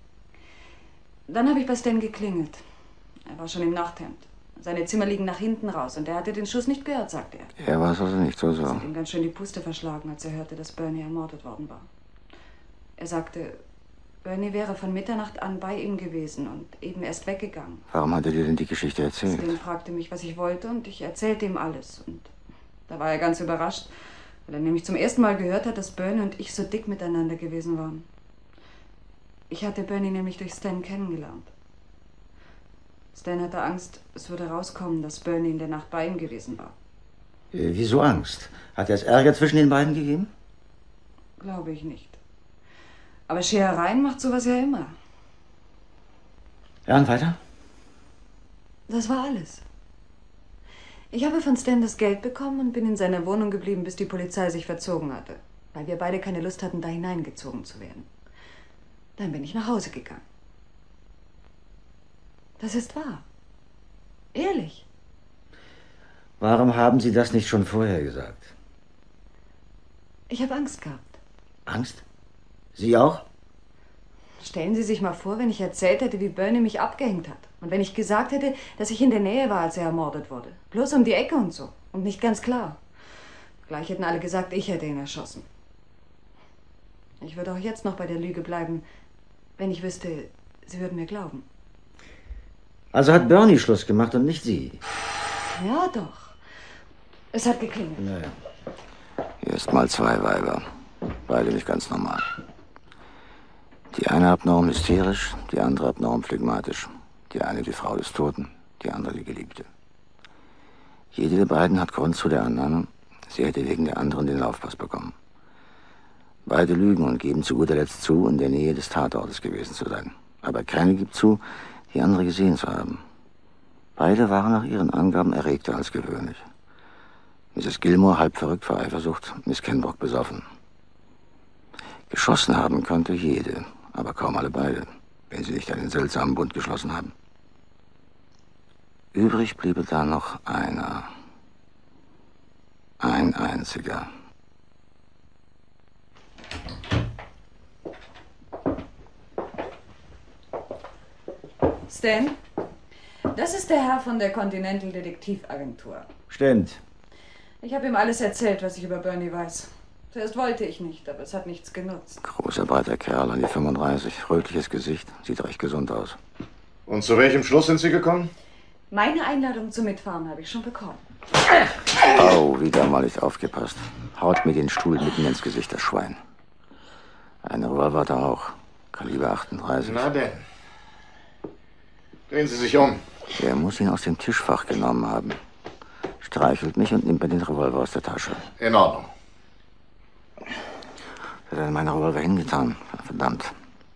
Dann habe ich bei Stan geklingelt. Er war schon im Nachthemd. Seine Zimmer liegen nach hinten raus und er hatte den Schuss nicht gehört, sagte er. Er war es also nicht, so so. Es hat ihm ganz schön die Puste verschlagen, als er hörte, dass Bernie ermordet worden war. Er sagte, Bernie wäre von Mitternacht an bei ihm gewesen und eben erst weggegangen. Warum hat er dir denn die Geschichte erzählt? Stan fragte mich, was ich wollte, und ich erzählte ihm alles. Und da war er ganz überrascht, weil er nämlich zum ersten Mal gehört hat, dass Bernie und ich so dick miteinander gewesen waren. Ich hatte Bernie nämlich durch Stan kennengelernt. Stan hatte Angst, es würde rauskommen, dass Bernie in der Nacht bei ihm gewesen war. Äh, wieso Angst? Hat es Ärger zwischen den beiden gegeben? Glaube ich nicht. Aber Scherereien macht sowas ja immer. Ja, und weiter? Das war alles. Ich habe von Stan das Geld bekommen und bin in seiner Wohnung geblieben, bis die Polizei sich verzogen hatte, weil wir beide keine Lust hatten, da hineingezogen zu werden. Dann bin ich nach Hause gegangen. Das ist wahr. Ehrlich. Warum haben Sie das nicht schon vorher gesagt? Ich habe Angst gehabt. Angst? Sie auch? Stellen Sie sich mal vor, wenn ich erzählt hätte, wie Bernie mich abgehängt hat. Und wenn ich gesagt hätte, dass ich in der Nähe war, als er ermordet wurde. Bloß um die Ecke und so. Und nicht ganz klar. Gleich hätten alle gesagt, ich hätte ihn erschossen. Ich würde auch jetzt noch bei der Lüge bleiben, wenn ich wüsste, Sie würden mir glauben. Also hat Bernie Schluss gemacht und nicht Sie? Ja, doch. Es hat geklingelt. Naja. Hier ist mal zwei Weiber. Beide nicht ganz normal. Die eine abnorm hysterisch, die andere abnorm phlegmatisch. Die eine die Frau des Toten, die andere die Geliebte. Jede der beiden hat Grund zu der anderen. Sie hätte wegen der anderen den Laufpass bekommen. Beide lügen und geben zu guter Letzt zu, in der Nähe des Tatortes gewesen zu sein. Aber keine gibt zu, die andere gesehen zu haben. Beide waren nach ihren Angaben erregter als gewöhnlich. Misses Gilmore halb verrückt vor Eifersucht, Miss Kenbrock besoffen. Geschossen haben könnte jede, aber kaum alle beide, wenn sie nicht einen seltsamen Bund geschlossen haben. Übrig bliebe da noch einer. Ein einziger. Stan, das ist der Herr von der Continental Detektivagentur. Stimmt. Ich habe ihm alles erzählt, was ich über Bernie weiß. Zuerst wollte ich nicht, aber es hat nichts genutzt. Großer, breiter Kerl, an die fünfunddreißig, rötliches Gesicht, sieht recht gesund aus. Und zu welchem Schluss sind Sie gekommen? Meine Einladung zum Mitfahren habe ich schon bekommen. Oh, wieder mal nicht aufgepasst. Haut mir den Stuhl mitten ins Gesicht, das Schwein. Eine Revolver hat er auch. Kaliber achtunddreißig. Na denn. Drehen Sie sich um. Er muss ihn aus dem Tischfach genommen haben. Streichelt mich und nimmt mir den Revolver aus der Tasche. In Ordnung. Hat er meinen Revolver hingetan? Verdammt.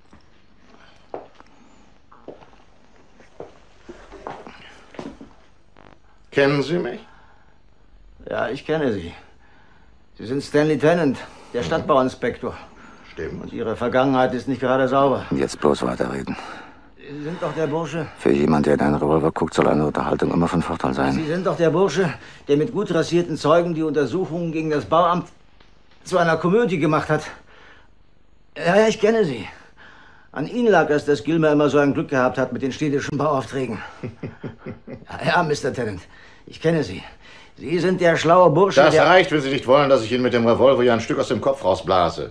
Kennen Sie mich? Ja, ich kenne Sie. Sie sind Stanley Tennant, der Stadtbauinspektor. Stimmt. Und Ihre Vergangenheit ist nicht gerade sauber. Jetzt bloß weiterreden. Sie sind doch der Bursche. Für jemand, der in einen Revolver guckt, soll eine Unterhaltung immer von Vorteil sein. Sie sind doch der Bursche, der mit gut rassierten Zeugen die Untersuchungen gegen das Bauamt zu einer Komödie gemacht hat. Ja, ja, ich kenne Sie. An Ihnen lag es, dass Gilmer immer so ein Glück gehabt hat mit den städtischen Bauaufträgen. Ja, ja, Mister Tennant, ich kenne Sie. Sie sind der schlaue Bursche, Das der... reicht, wenn Sie nicht wollen, dass ich Ihnen mit dem Revolver ja ein Stück aus dem Kopf rausblase.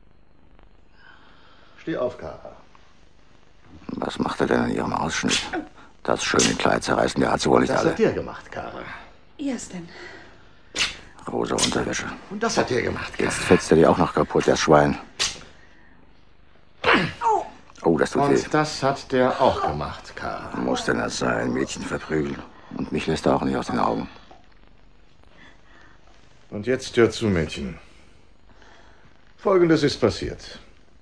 Steh auf, Kara. Was macht er denn in Ihrem Ausschnitt? Das schöne Kleid zerreißen, der hat sie wohl nicht Das alle. hat der gemacht, Kara. Ja, Stan. Rosa Unterwäsche. Und das hat der gemacht, Kara. Jetzt fetzt er die auch noch kaputt, das Schwein. Oh, das tut weh. Und das hat der auch gemacht, Kara. Muss denn das sein? Mädchen verprügeln. Und mich lässt er auch nicht aus den Augen. Und jetzt hör zu, Mädchen. Folgendes ist passiert.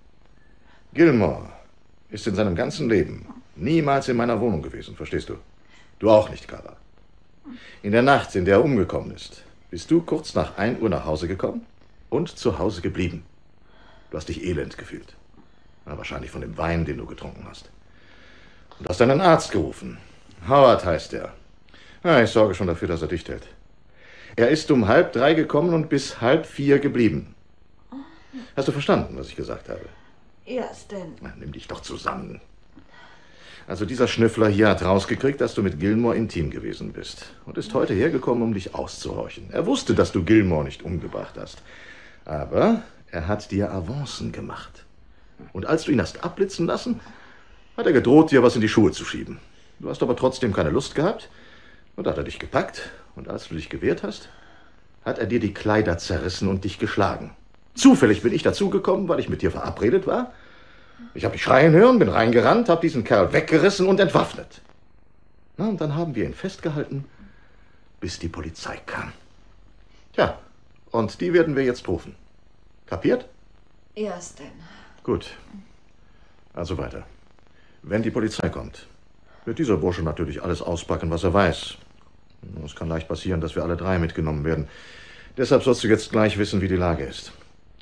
Gilmore ist in seinem ganzen Leben niemals in meiner Wohnung gewesen, verstehst du? Du auch nicht, Kara. In der Nacht, in der er umgekommen ist, bist du kurz nach ein Uhr nach Hause gekommen und zu Hause geblieben. Du hast dich elend gefühlt. Na, wahrscheinlich von dem Wein, den du getrunken hast. Und hast einen Arzt gerufen. Howard heißt er. Na, ich sorge schon dafür, dass er dicht hält. Er ist um halb drei gekommen und bis halb vier geblieben. Hast du verstanden, was ich gesagt habe? Ja, Stan. Na, nimm dich doch zusammen. Also dieser Schnüffler hier hat rausgekriegt, dass du mit Gilmore intim gewesen bist. Und ist heute hergekommen, um dich auszuhorchen. Er wusste, dass du Gilmore nicht umgebracht hast. Aber er hat dir Avancen gemacht. Und als du ihn hast abblitzen lassen, hat er gedroht, dir was in die Schuhe zu schieben. Du hast aber trotzdem keine Lust gehabt. Und da hat er dich gepackt. Und als du dich gewehrt hast, hat er dir die Kleider zerrissen und dich geschlagen. Zufällig bin ich dazugekommen, weil ich mit dir verabredet war. Ich habe dich schreien hören, bin reingerannt, habe diesen Kerl weggerissen und entwaffnet. Na, und dann haben wir ihn festgehalten, bis die Polizei kam. Tja, und die werden wir jetzt rufen. Kapiert? Ja, Stan. Gut. Also weiter. Wenn die Polizei kommt, wird dieser Bursche natürlich alles auspacken, was er weiß. Es kann leicht passieren, dass wir alle drei mitgenommen werden. Deshalb sollst du jetzt gleich wissen, wie die Lage ist.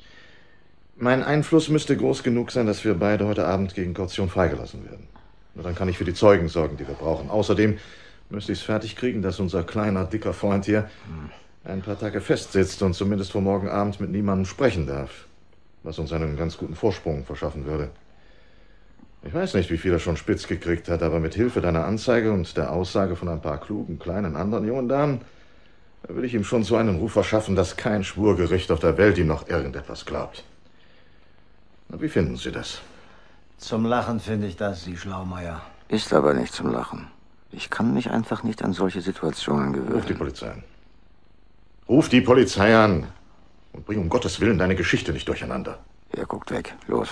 Mein Einfluss müsste groß genug sein, dass wir beide heute Abend gegen Kaution freigelassen werden. Nur dann kann ich für die Zeugen sorgen, die wir brauchen. Außerdem müsste ich es fertig kriegen, dass unser kleiner, dicker Freund hier ein paar Tage festsitzt und zumindest vor morgen Abend mit niemandem sprechen darf. Was uns einen ganz guten Vorsprung verschaffen würde. Ich weiß nicht, wie viel er schon spitz gekriegt hat, aber mit Hilfe deiner Anzeige und der Aussage von ein paar klugen, kleinen anderen jungen Damen will ich ihm schon so einen Ruf verschaffen, dass kein Schwurgericht auf der Welt ihm noch irgendetwas glaubt. Na, wie finden Sie das? Zum Lachen finde ich das, Sie Schlaumeier. Ist aber nicht zum Lachen. Ich kann mich einfach nicht an solche Situationen gewöhnen. Ruf die Polizei an. Ruf die Polizei an. Und bring um Gottes Willen deine Geschichte nicht durcheinander. Er guckt weg. Los.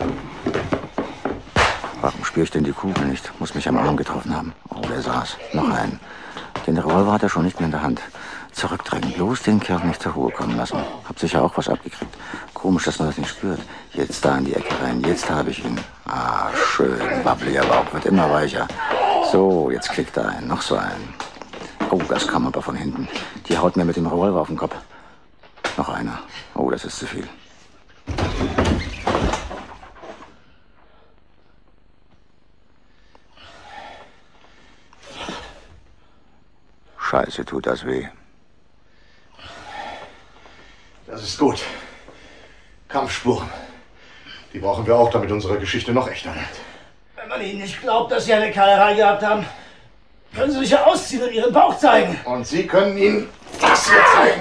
Warum spüre ich denn die Kugel nicht? Muss mich am Arm getroffen haben. Oh, der saß. Noch einen. Den Revolver hat er schon nicht mehr in der Hand. Zurückdrängen. Bloß den Kerl nicht zur Ruhe kommen lassen. Hab sicher auch was abgekriegt. Komisch, dass man das nicht spürt. Jetzt da in die Ecke rein. Jetzt habe ich ihn. Ah, schön. Wabbliger Bauch wird immer weicher. So, jetzt klickt er ein. Noch so einen. Oh, das kam aber von hinten. Die haut mir mit dem Revolver auf den Kopf. Noch einer. Oh, das ist zu viel. Scheiße, tut das weh. Das ist gut. Kampfspuren. Die brauchen wir auch, damit unsere Geschichte noch echter wird. Wenn man Ihnen nicht glaubt, dass Sie eine Keilerei gehabt haben, können Sie sich ja ausziehen und Ihren Bauch zeigen. Und Sie können Ihnen das hier zeigen.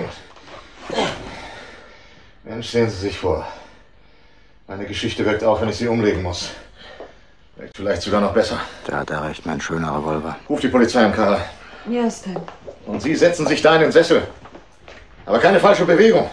Mensch, sehen Sie sich vor. Meine Geschichte wirkt auch, wenn ich sie umlegen muss. Wirkt vielleicht sogar noch besser. Da hat er recht, mein schöner Revolver. Ruf die Polizei an, Kara. Ja, Stan. Und Sie setzen sich da in den Sessel. Aber keine falsche Bewegung.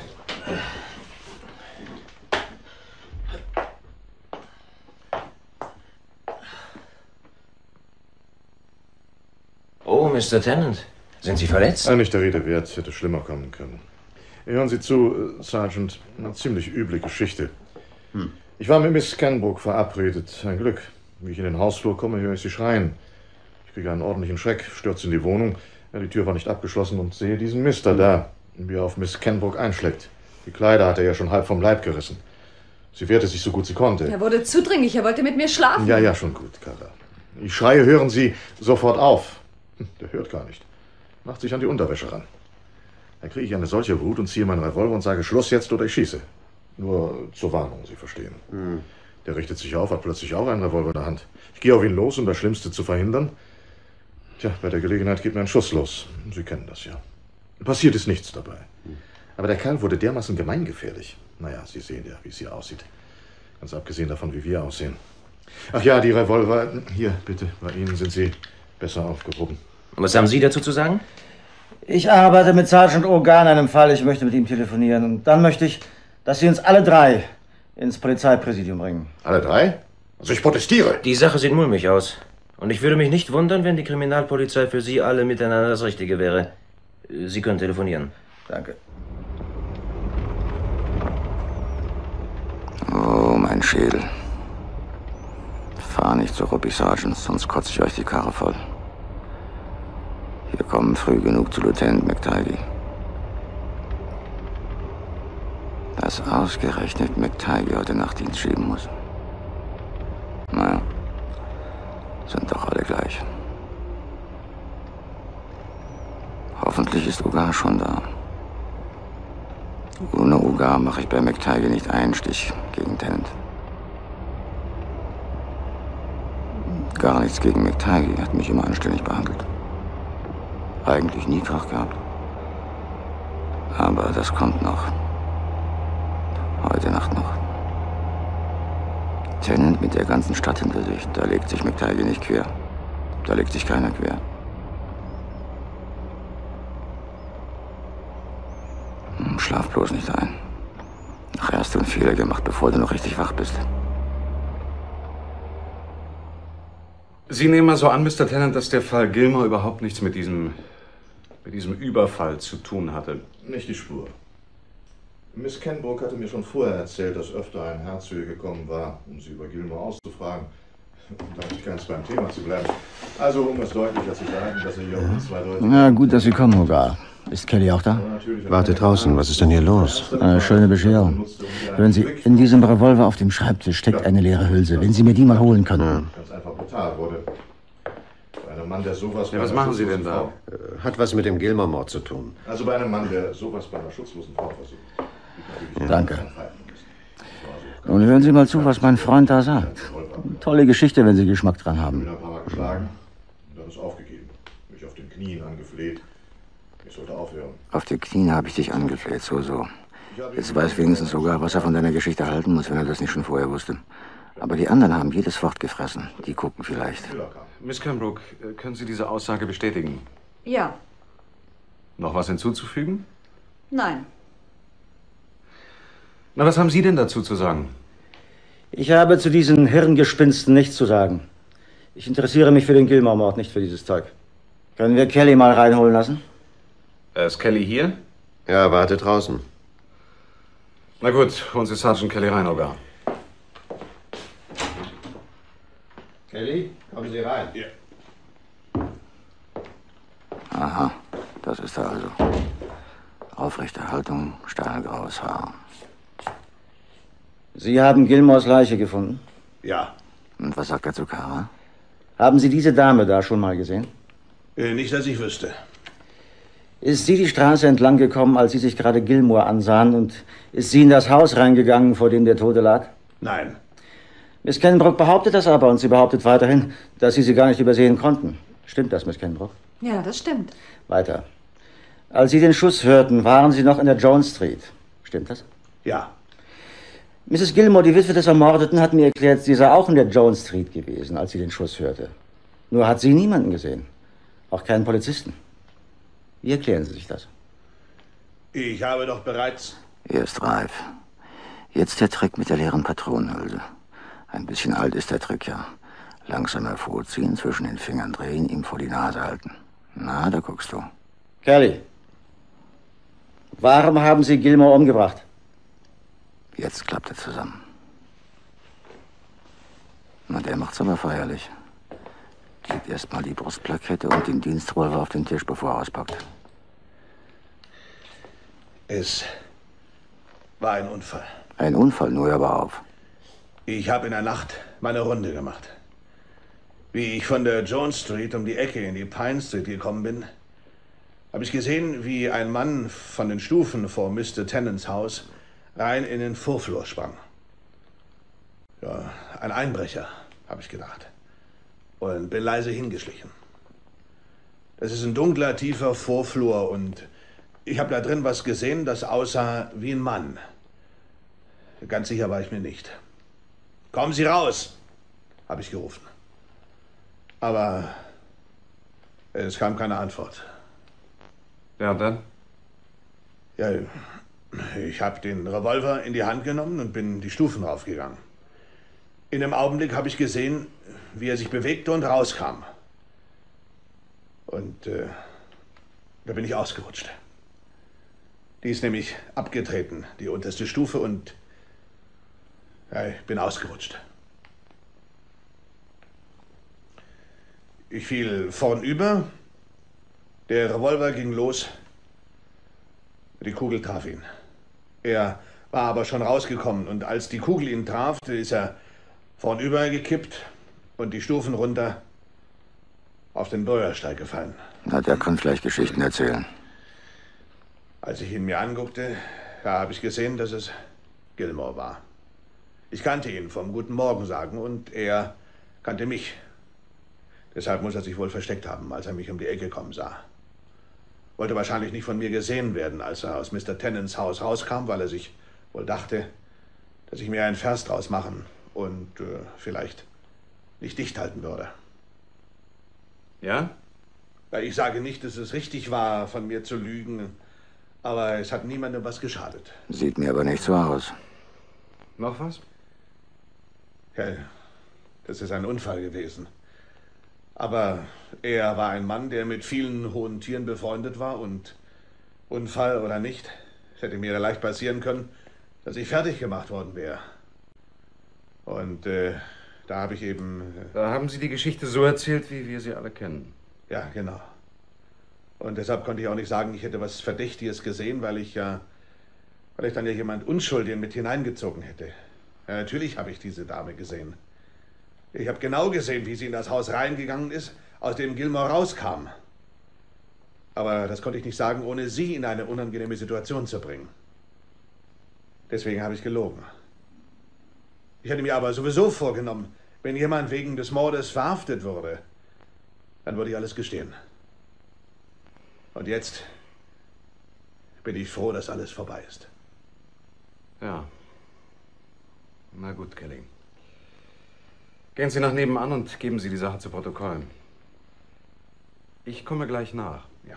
Mister Tennant. Sind Sie verletzt? Ah, nicht der Rede wert. Hätte schlimmer kommen können. Hören Sie zu, Sergeant. Eine ziemlich üble Geschichte. Hm. Ich war mit Miss Kenbrook verabredet. Ein Glück. Wie ich in den Hausflur komme, höre ich sie schreien. Ich kriege einen ordentlichen Schreck, stürze in die Wohnung. Ja, die Tür war nicht abgeschlossen und sehe diesen Mister da, wie er auf Miss Kenbrook einschlägt. Die Kleider hat er ja schon halb vom Leib gerissen. Sie wehrte sich so gut sie konnte. Er wurde zudringlich, er wollte mit mir schlafen. Ja, ja, schon gut, Kara. Ich schreie, hören Sie sofort auf. Hm, der hört gar nicht. Macht sich an die Unterwäsche ran. Da kriege ich eine solche Wut und ziehe meinen Revolver und sage, Schluss jetzt oder ich schieße. Nur zur Warnung, Sie verstehen. Hm. Der richtet sich auf, hat plötzlich auch einen Revolver in der Hand. Ich gehe auf ihn los, um das Schlimmste zu verhindern. Tja, bei der Gelegenheit geht mir ein Schuss los. Sie kennen das ja. Passiert ist nichts dabei. Hm. Aber der Kerl wurde dermaßen gemeingefährlich. Naja, Sie sehen ja, wie es hier aussieht. Ganz abgesehen davon, wie wir aussehen. Ach ja, die Revolver. Hier, bitte, bei Ihnen sind sie besser aufgehoben. Und was haben Sie dazu zu sagen? Ich arbeite mit Sergeant Ogar an einem Fall. Ich möchte mit ihm telefonieren. Und dann möchte ich, dass Sie uns alle drei ins Polizeipräsidium bringen. Alle drei? Also ich protestiere. Die Sache sieht mulmig aus. Und ich würde mich nicht wundern, wenn die Kriminalpolizei für Sie alle miteinander das Richtige wäre. Sie können telefonieren. Danke. Oh, mein Schädel. Fahr nicht so ruppig, Sergeant, sonst kotze ich euch die Karre voll. Wir kommen früh genug zu Lieutenant McTighe. Dass ausgerechnet McTighe heute Nachtdienst schieben muss. Naja, sind doch alle gleich. Hoffentlich ist Ogar schon da. Ohne Ogar mache ich bei McTighe nicht einen Stich gegen Tennant. Gar nichts gegen McTighe, hat mich immer anständig behandelt. Eigentlich nie Krach gehabt. Aber das kommt noch. Heute Nacht noch. Tennant mit der ganzen Stadt hinter sich, da legt sich McTighe nicht quer. Da legt sich keiner quer. Schlaf bloß nicht ein. Nachher hast du einen Fehler gemacht, bevor du noch richtig wach bist. Sie nehmen mal so an, Mister Tennant, dass der Fall Gilmore überhaupt nichts mit diesem, mit diesem Überfall zu tun hatte. Nicht die Spur. Miss Kenbrook hatte mir schon vorher erzählt, dass öfter ein Herr zu ihr gekommen war, um sie über Gilmore auszufragen. Da nicht ganz beim Thema zu bleiben. Also, um es deutlicher zu sagen, dass er hier auch zwei Leute... Na gut, dass Sie kommen, Ogar. Ist Kelly auch da? Warte draußen, was ist denn hier los? Eine schöne Bescherung. Hören Sie, in diesem Revolver auf dem Schreibtisch steckt eine leere Hülse. Wenn Sie mir die mal holen können. Ganz einfach brutal wurde. Bei einem Mann, der sowas... Ja, was machen Sie denn da? Hat was mit dem Gilmore-Mord zu tun. Also bei einem Mann, der sowas bei einer schutzlosen Frau versucht. Danke. Nun hören Sie mal zu, was mein Freund da sagt. Tolle Geschichte, wenn Sie Geschmack dran haben. Ich bin ein paar Mal geschlagen und dann ist aufgegeben. Mich auf den Knien angefleht. Ich sollte aufhören. Auf den Knien habe ich dich angefleht, so, so. Jetzt weiß wenigstens sogar, was er von deiner Geschichte halten muss, wenn er das nicht schon vorher wusste. Aber die anderen haben jedes Wort gefressen. Die gucken vielleicht. Miss Kenbrook, können Sie diese Aussage bestätigen? Ja. Noch was hinzuzufügen? Nein. Na, was haben Sie denn dazu zu sagen? Ich habe zu diesen Hirngespinsten nichts zu sagen. Ich interessiere mich für den Gilmore-Mord, nicht für dieses Zeug. Können wir Kelly mal reinholen lassen? Ist Kelly hier? Ja, warte draußen. Na gut, holen Sie Sergeant Kelly rein, Ogar. Kelly, kommen Sie rein. Ja. Aha, das ist er also. Aufrechte Haltung, stahlgraues Haar. Sie haben Gilmores Leiche gefunden? Ja. Und was sagt er zu Kara? Haben Sie diese Dame da schon mal gesehen? Äh, nicht, dass ich wüsste. Ist sie die Straße entlang gekommen, als Sie sich gerade Gilmore ansahen? Und ist sie in das Haus reingegangen, vor dem der Tote lag? Nein. Miss Kenbrook behauptet das aber und sie behauptet weiterhin, dass Sie sie gar nicht übersehen konnten. Stimmt das, Miss Kenbrook? Ja, das stimmt. Weiter. Als Sie den Schuss hörten, waren Sie noch in der Jones Street. Stimmt das? Ja. Misses Gilmore, die Witwe des Ermordeten, hat mir erklärt, sie sei auch in der Jones Street gewesen, als sie den Schuss hörte. Nur hat sie niemanden gesehen. Auch keinen Polizisten. Wie erklären Sie sich das? Ich habe doch bereits... Er ist reif. Jetzt der Trick mit der leeren Patronenhülse. Ein bisschen alt ist der Trick, ja. Langsam hervorziehen, zwischen den Fingern drehen, ihm vor die Nase halten. Na, da guckst du. Kelly, warum haben Sie Gilmore umgebracht? Jetzt klappt er zusammen. Na, der macht's aber feierlich. Legt erstmal die Brustplakette und den Dienstrevolver auf den Tisch, bevor er auspackt. Es war ein Unfall. Ein Unfall, nur hör aber auf. Ich habe in der Nacht meine Runde gemacht. Wie ich von der Jones Street um die Ecke in die Pine Street gekommen bin, habe ich gesehen, wie ein Mann von den Stufen vor Mister Tennants Haus rein in den Vorflur sprang. Ja, ein Einbrecher, habe ich gedacht. Und bin leise hingeschlichen. Das ist ein dunkler, tiefer Vorflur und ich habe da drin was gesehen, das aussah wie ein Mann. Ganz sicher war ich mir nicht. Kommen Sie raus, habe ich gerufen. Aber es kam keine Antwort. Ja, und dann? Ja, ich habe den Revolver in die Hand genommen und bin die Stufen raufgegangen. In dem Augenblick habe ich gesehen, wie er sich bewegte und rauskam. Und äh, da bin ich ausgerutscht. Die ist nämlich abgetreten, die unterste Stufe, und ja, ich bin ausgerutscht. Ich fiel vornüber, der Revolver ging los, die Kugel traf ihn. Er war aber schon rausgekommen und als die Kugel ihn traf, ist er vornüber gekippt und die Stufen runter auf den Bürgersteig gefallen. Na, der kann vielleicht Geschichten erzählen. Als ich ihn mir anguckte, da habe ich gesehen, dass es Gilmore war. Ich kannte ihn vom Guten Morgen sagen und er kannte mich. Deshalb muss er sich wohl versteckt haben, als er mich um die Ecke kommen sah. Wollte wahrscheinlich nicht von mir gesehen werden, als er aus Mister Tennants Haus rauskam, weil er sich wohl dachte, dass ich mir einen Vers draus machen und äh, vielleicht nicht dicht halten würde. Ja? Ich sage nicht, dass es richtig war, von mir zu lügen, aber es hat niemandem was geschadet. Sieht mir aber nicht so aus. Noch was? Ja, das ist ein Unfall gewesen. Aber er war ein Mann, der mit vielen hohen Tieren befreundet war und Unfall oder nicht, es hätte mir leicht passieren können, dass ich fertig gemacht worden wäre. Und äh, da habe ich eben... Äh, da haben Sie die Geschichte so erzählt, wie wir sie alle kennen. Ja, genau. Und deshalb konnte ich auch nicht sagen, ich hätte was Verdächtiges gesehen, weil ich ja, weil ich dann ja jemand Unschuldigen mit hineingezogen hätte. Ja, natürlich habe ich diese Dame gesehen. Ich habe genau gesehen, wie sie in das Haus reingegangen ist, aus dem Gilmore rauskam. Aber das konnte ich nicht sagen, ohne sie in eine unangenehme Situation zu bringen. Deswegen habe ich gelogen. Ich hatte mir aber sowieso vorgenommen, wenn jemand wegen des Mordes verhaftet wurde, dann würde ich alles gestehen. Und jetzt bin ich froh, dass alles vorbei ist. Ja. Na gut, Kelly. Gehen Sie nach nebenan und geben Sie die Sache zu Protokoll. Ich komme gleich nach. Ja.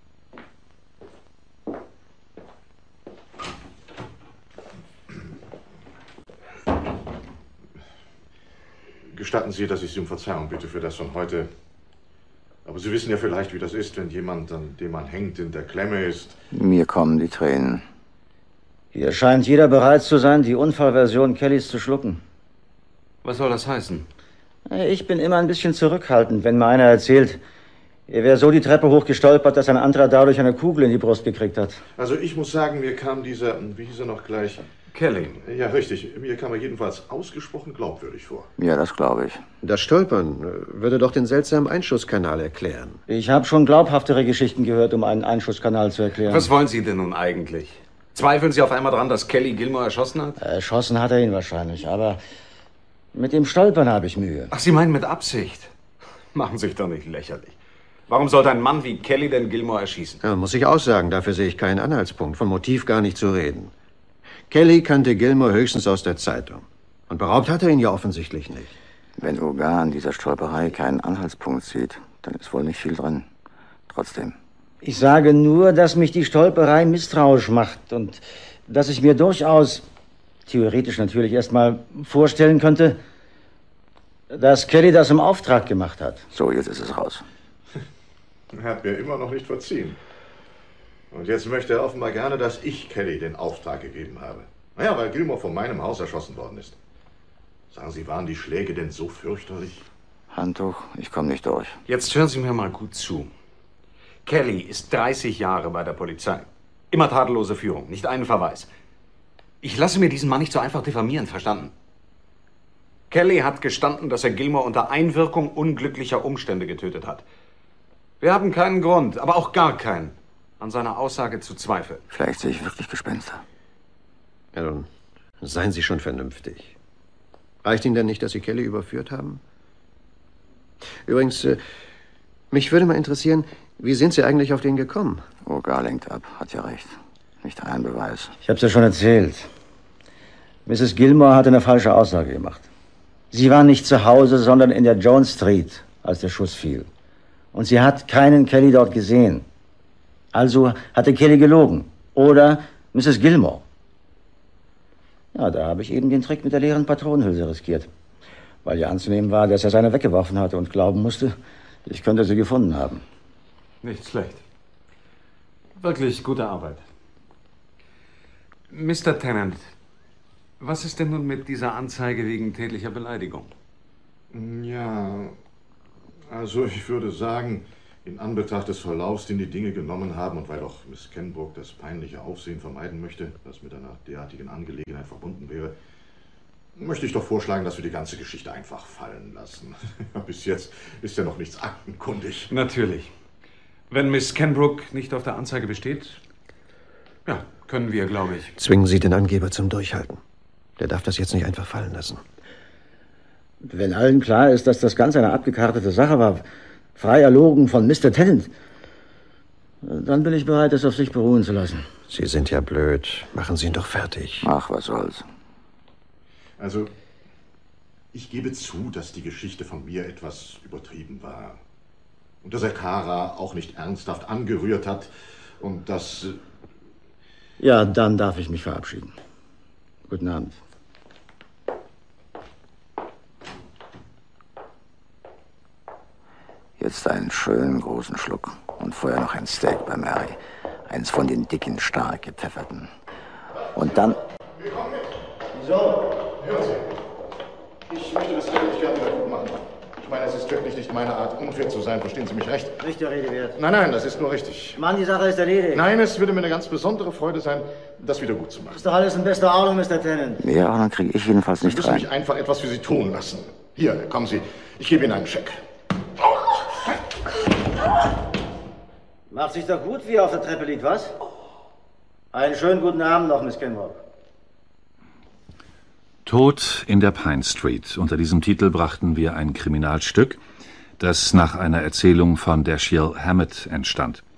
Gestatten Sie, dass ich Sie um Verzeihung bitte für das von heute. Aber Sie wissen ja vielleicht, wie das ist, wenn jemand, an dem man hängt, in der Klemme ist. Mir kommen die Tränen. Hier scheint jeder bereit zu sein, die Unfallversion Kellys zu schlucken. Was soll das heißen? Ich bin immer ein bisschen zurückhaltend, wenn mir einer erzählt, er wäre so die Treppe hochgestolpert, dass ein anderer dadurch eine Kugel in die Brust gekriegt hat. Also ich muss sagen, mir kam dieser, wie hieß er noch gleich? Kelly. Ja, richtig. Mir kam er jedenfalls ausgesprochen glaubwürdig vor. Ja, das glaube ich. Das Stolpern würde doch den seltsamen Einschusskanal erklären. Ich habe schon glaubhaftere Geschichten gehört, um einen Einschusskanal zu erklären. Was wollen Sie denn nun eigentlich? Zweifeln Sie auf einmal dran, dass Kelly Gilmore erschossen hat? Erschossen hat er ihn wahrscheinlich, aber mit dem Stolpern habe ich Mühe. Ach, Sie meinen mit Absicht? Machen Sie sich doch nicht lächerlich. Warum sollte ein Mann wie Kelly denn Gilmore erschießen? Ja, muss ich aussagen, dafür sehe ich keinen Anhaltspunkt. Von Motiv gar nicht zu reden. Kelly kannte Gilmore höchstens aus der Zeitung. Und beraubt hat er ihn ja offensichtlich nicht. Wenn Ogar an dieser Stolperei keinen Anhaltspunkt sieht, dann ist wohl nicht viel drin. Trotzdem. Ich sage nur, dass mich die Stolperei misstrauisch macht und dass ich mir durchaus, theoretisch natürlich erstmal, vorstellen könnte, dass Kelly das im Auftrag gemacht hat. So, jetzt ist es raus. Er hat mir immer noch nicht verziehen. Und jetzt möchte er offenbar gerne, dass ich Kelly den Auftrag gegeben habe. Naja, weil Gilmore von meinem Haus erschossen worden ist. Sagen Sie, waren die Schläge denn so fürchterlich? Handtuch, ich komme nicht durch. Jetzt hören Sie mir mal gut zu. Kelly ist dreißig Jahre bei der Polizei. Immer tadellose Führung, nicht einen Verweis. Ich lasse mir diesen Mann nicht so einfach diffamieren, verstanden? Kelly hat gestanden, dass er Gilmore unter Einwirkung unglücklicher Umstände getötet hat. Wir haben keinen Grund, aber auch gar keinen, an seiner Aussage zu zweifeln. Vielleicht sehe ich wirklich Gespenster. Ja, nun, seien Sie schon vernünftig. Reicht Ihnen denn nicht, dass Sie Kelly überführt haben? Übrigens, äh, mich würde mal interessieren, wie sind Sie eigentlich auf den gekommen? Ogar lenkt ab, hat ja recht. Nicht ein Beweis. Ich hab's ja schon erzählt. Misses Gilmore hatte eine falsche Aussage gemacht. Sie war nicht zu Hause, sondern in der Jones Street, als der Schuss fiel. Und sie hat keinen Kelly dort gesehen. Also hatte Kelly gelogen. Oder Misses Gilmore. Ja, da habe ich eben den Trick mit der leeren Patronenhülse riskiert. Weil ja anzunehmen war, dass er seine weggeworfen hatte und glauben musste, ich könnte sie gefunden haben. Nicht schlecht. Wirklich gute Arbeit. Mister Tennant, was ist denn nun mit dieser Anzeige wegen tätlicher Beleidigung? Ja, also ich würde sagen, in Anbetracht des Verlaufs, den die Dinge genommen haben und weil auch Miss Kenbrook das peinliche Aufsehen vermeiden möchte, das mit einer derartigen Angelegenheit verbunden wäre, möchte ich doch vorschlagen, dass wir die ganze Geschichte einfach fallen lassen. Bis jetzt ist ja noch nichts aktenkundig. Natürlich. Wenn Miss Kenbrook nicht auf der Anzeige besteht, ja, können wir, glaube ich. Zwingen Sie den Angeber zum Durchhalten. Der darf das jetzt nicht einfach fallen lassen. Wenn allen klar ist, dass das Ganze eine abgekartete Sache war, frei erlogen von Mister Tennant, dann bin ich bereit, es auf sich beruhen zu lassen. Sie sind ja blöd. Machen Sie ihn doch fertig. Ach, was soll's. Also, ich gebe zu, dass die Geschichte von mir etwas übertrieben war. Und dass er Kara auch nicht ernsthaft angerührt hat und dass... Ja, dann darf ich mich verabschieden. Guten Abend. Jetzt einen schönen großen Schluck und vorher noch ein Steak bei Mary. Eins von den dicken, stark gepfefferten. Und dann... Wieso? Hören Sie, ich möchte das eigentlich gerne wieder gut machen. Ich meine, es ist wirklich nicht meine Art, unfair zu sein, verstehen Sie mich recht? Nicht der Rede wert. Nein, nein, das ist nur richtig. Mann, die Sache ist erledigt. Nein, es würde mir eine ganz besondere Freude sein, das wieder gut zu machen. Ist doch alles in bester Ordnung, Mister Tennant. Mehr Ordnung kriege ich jedenfalls nicht rein. Sie müssen rein. mich einfach etwas für Sie tun lassen. Hier, kommen Sie, ich gebe Ihnen einen Scheck. Macht sich doch gut, wie er auf der Treppe liegt, was? Einen schönen guten Abend noch, Miss Kenbrook. Tod in der Pine Street. Unter diesem Titel brachten wir ein Kriminalstück, das nach einer Erzählung von Dashiell Hammett entstand.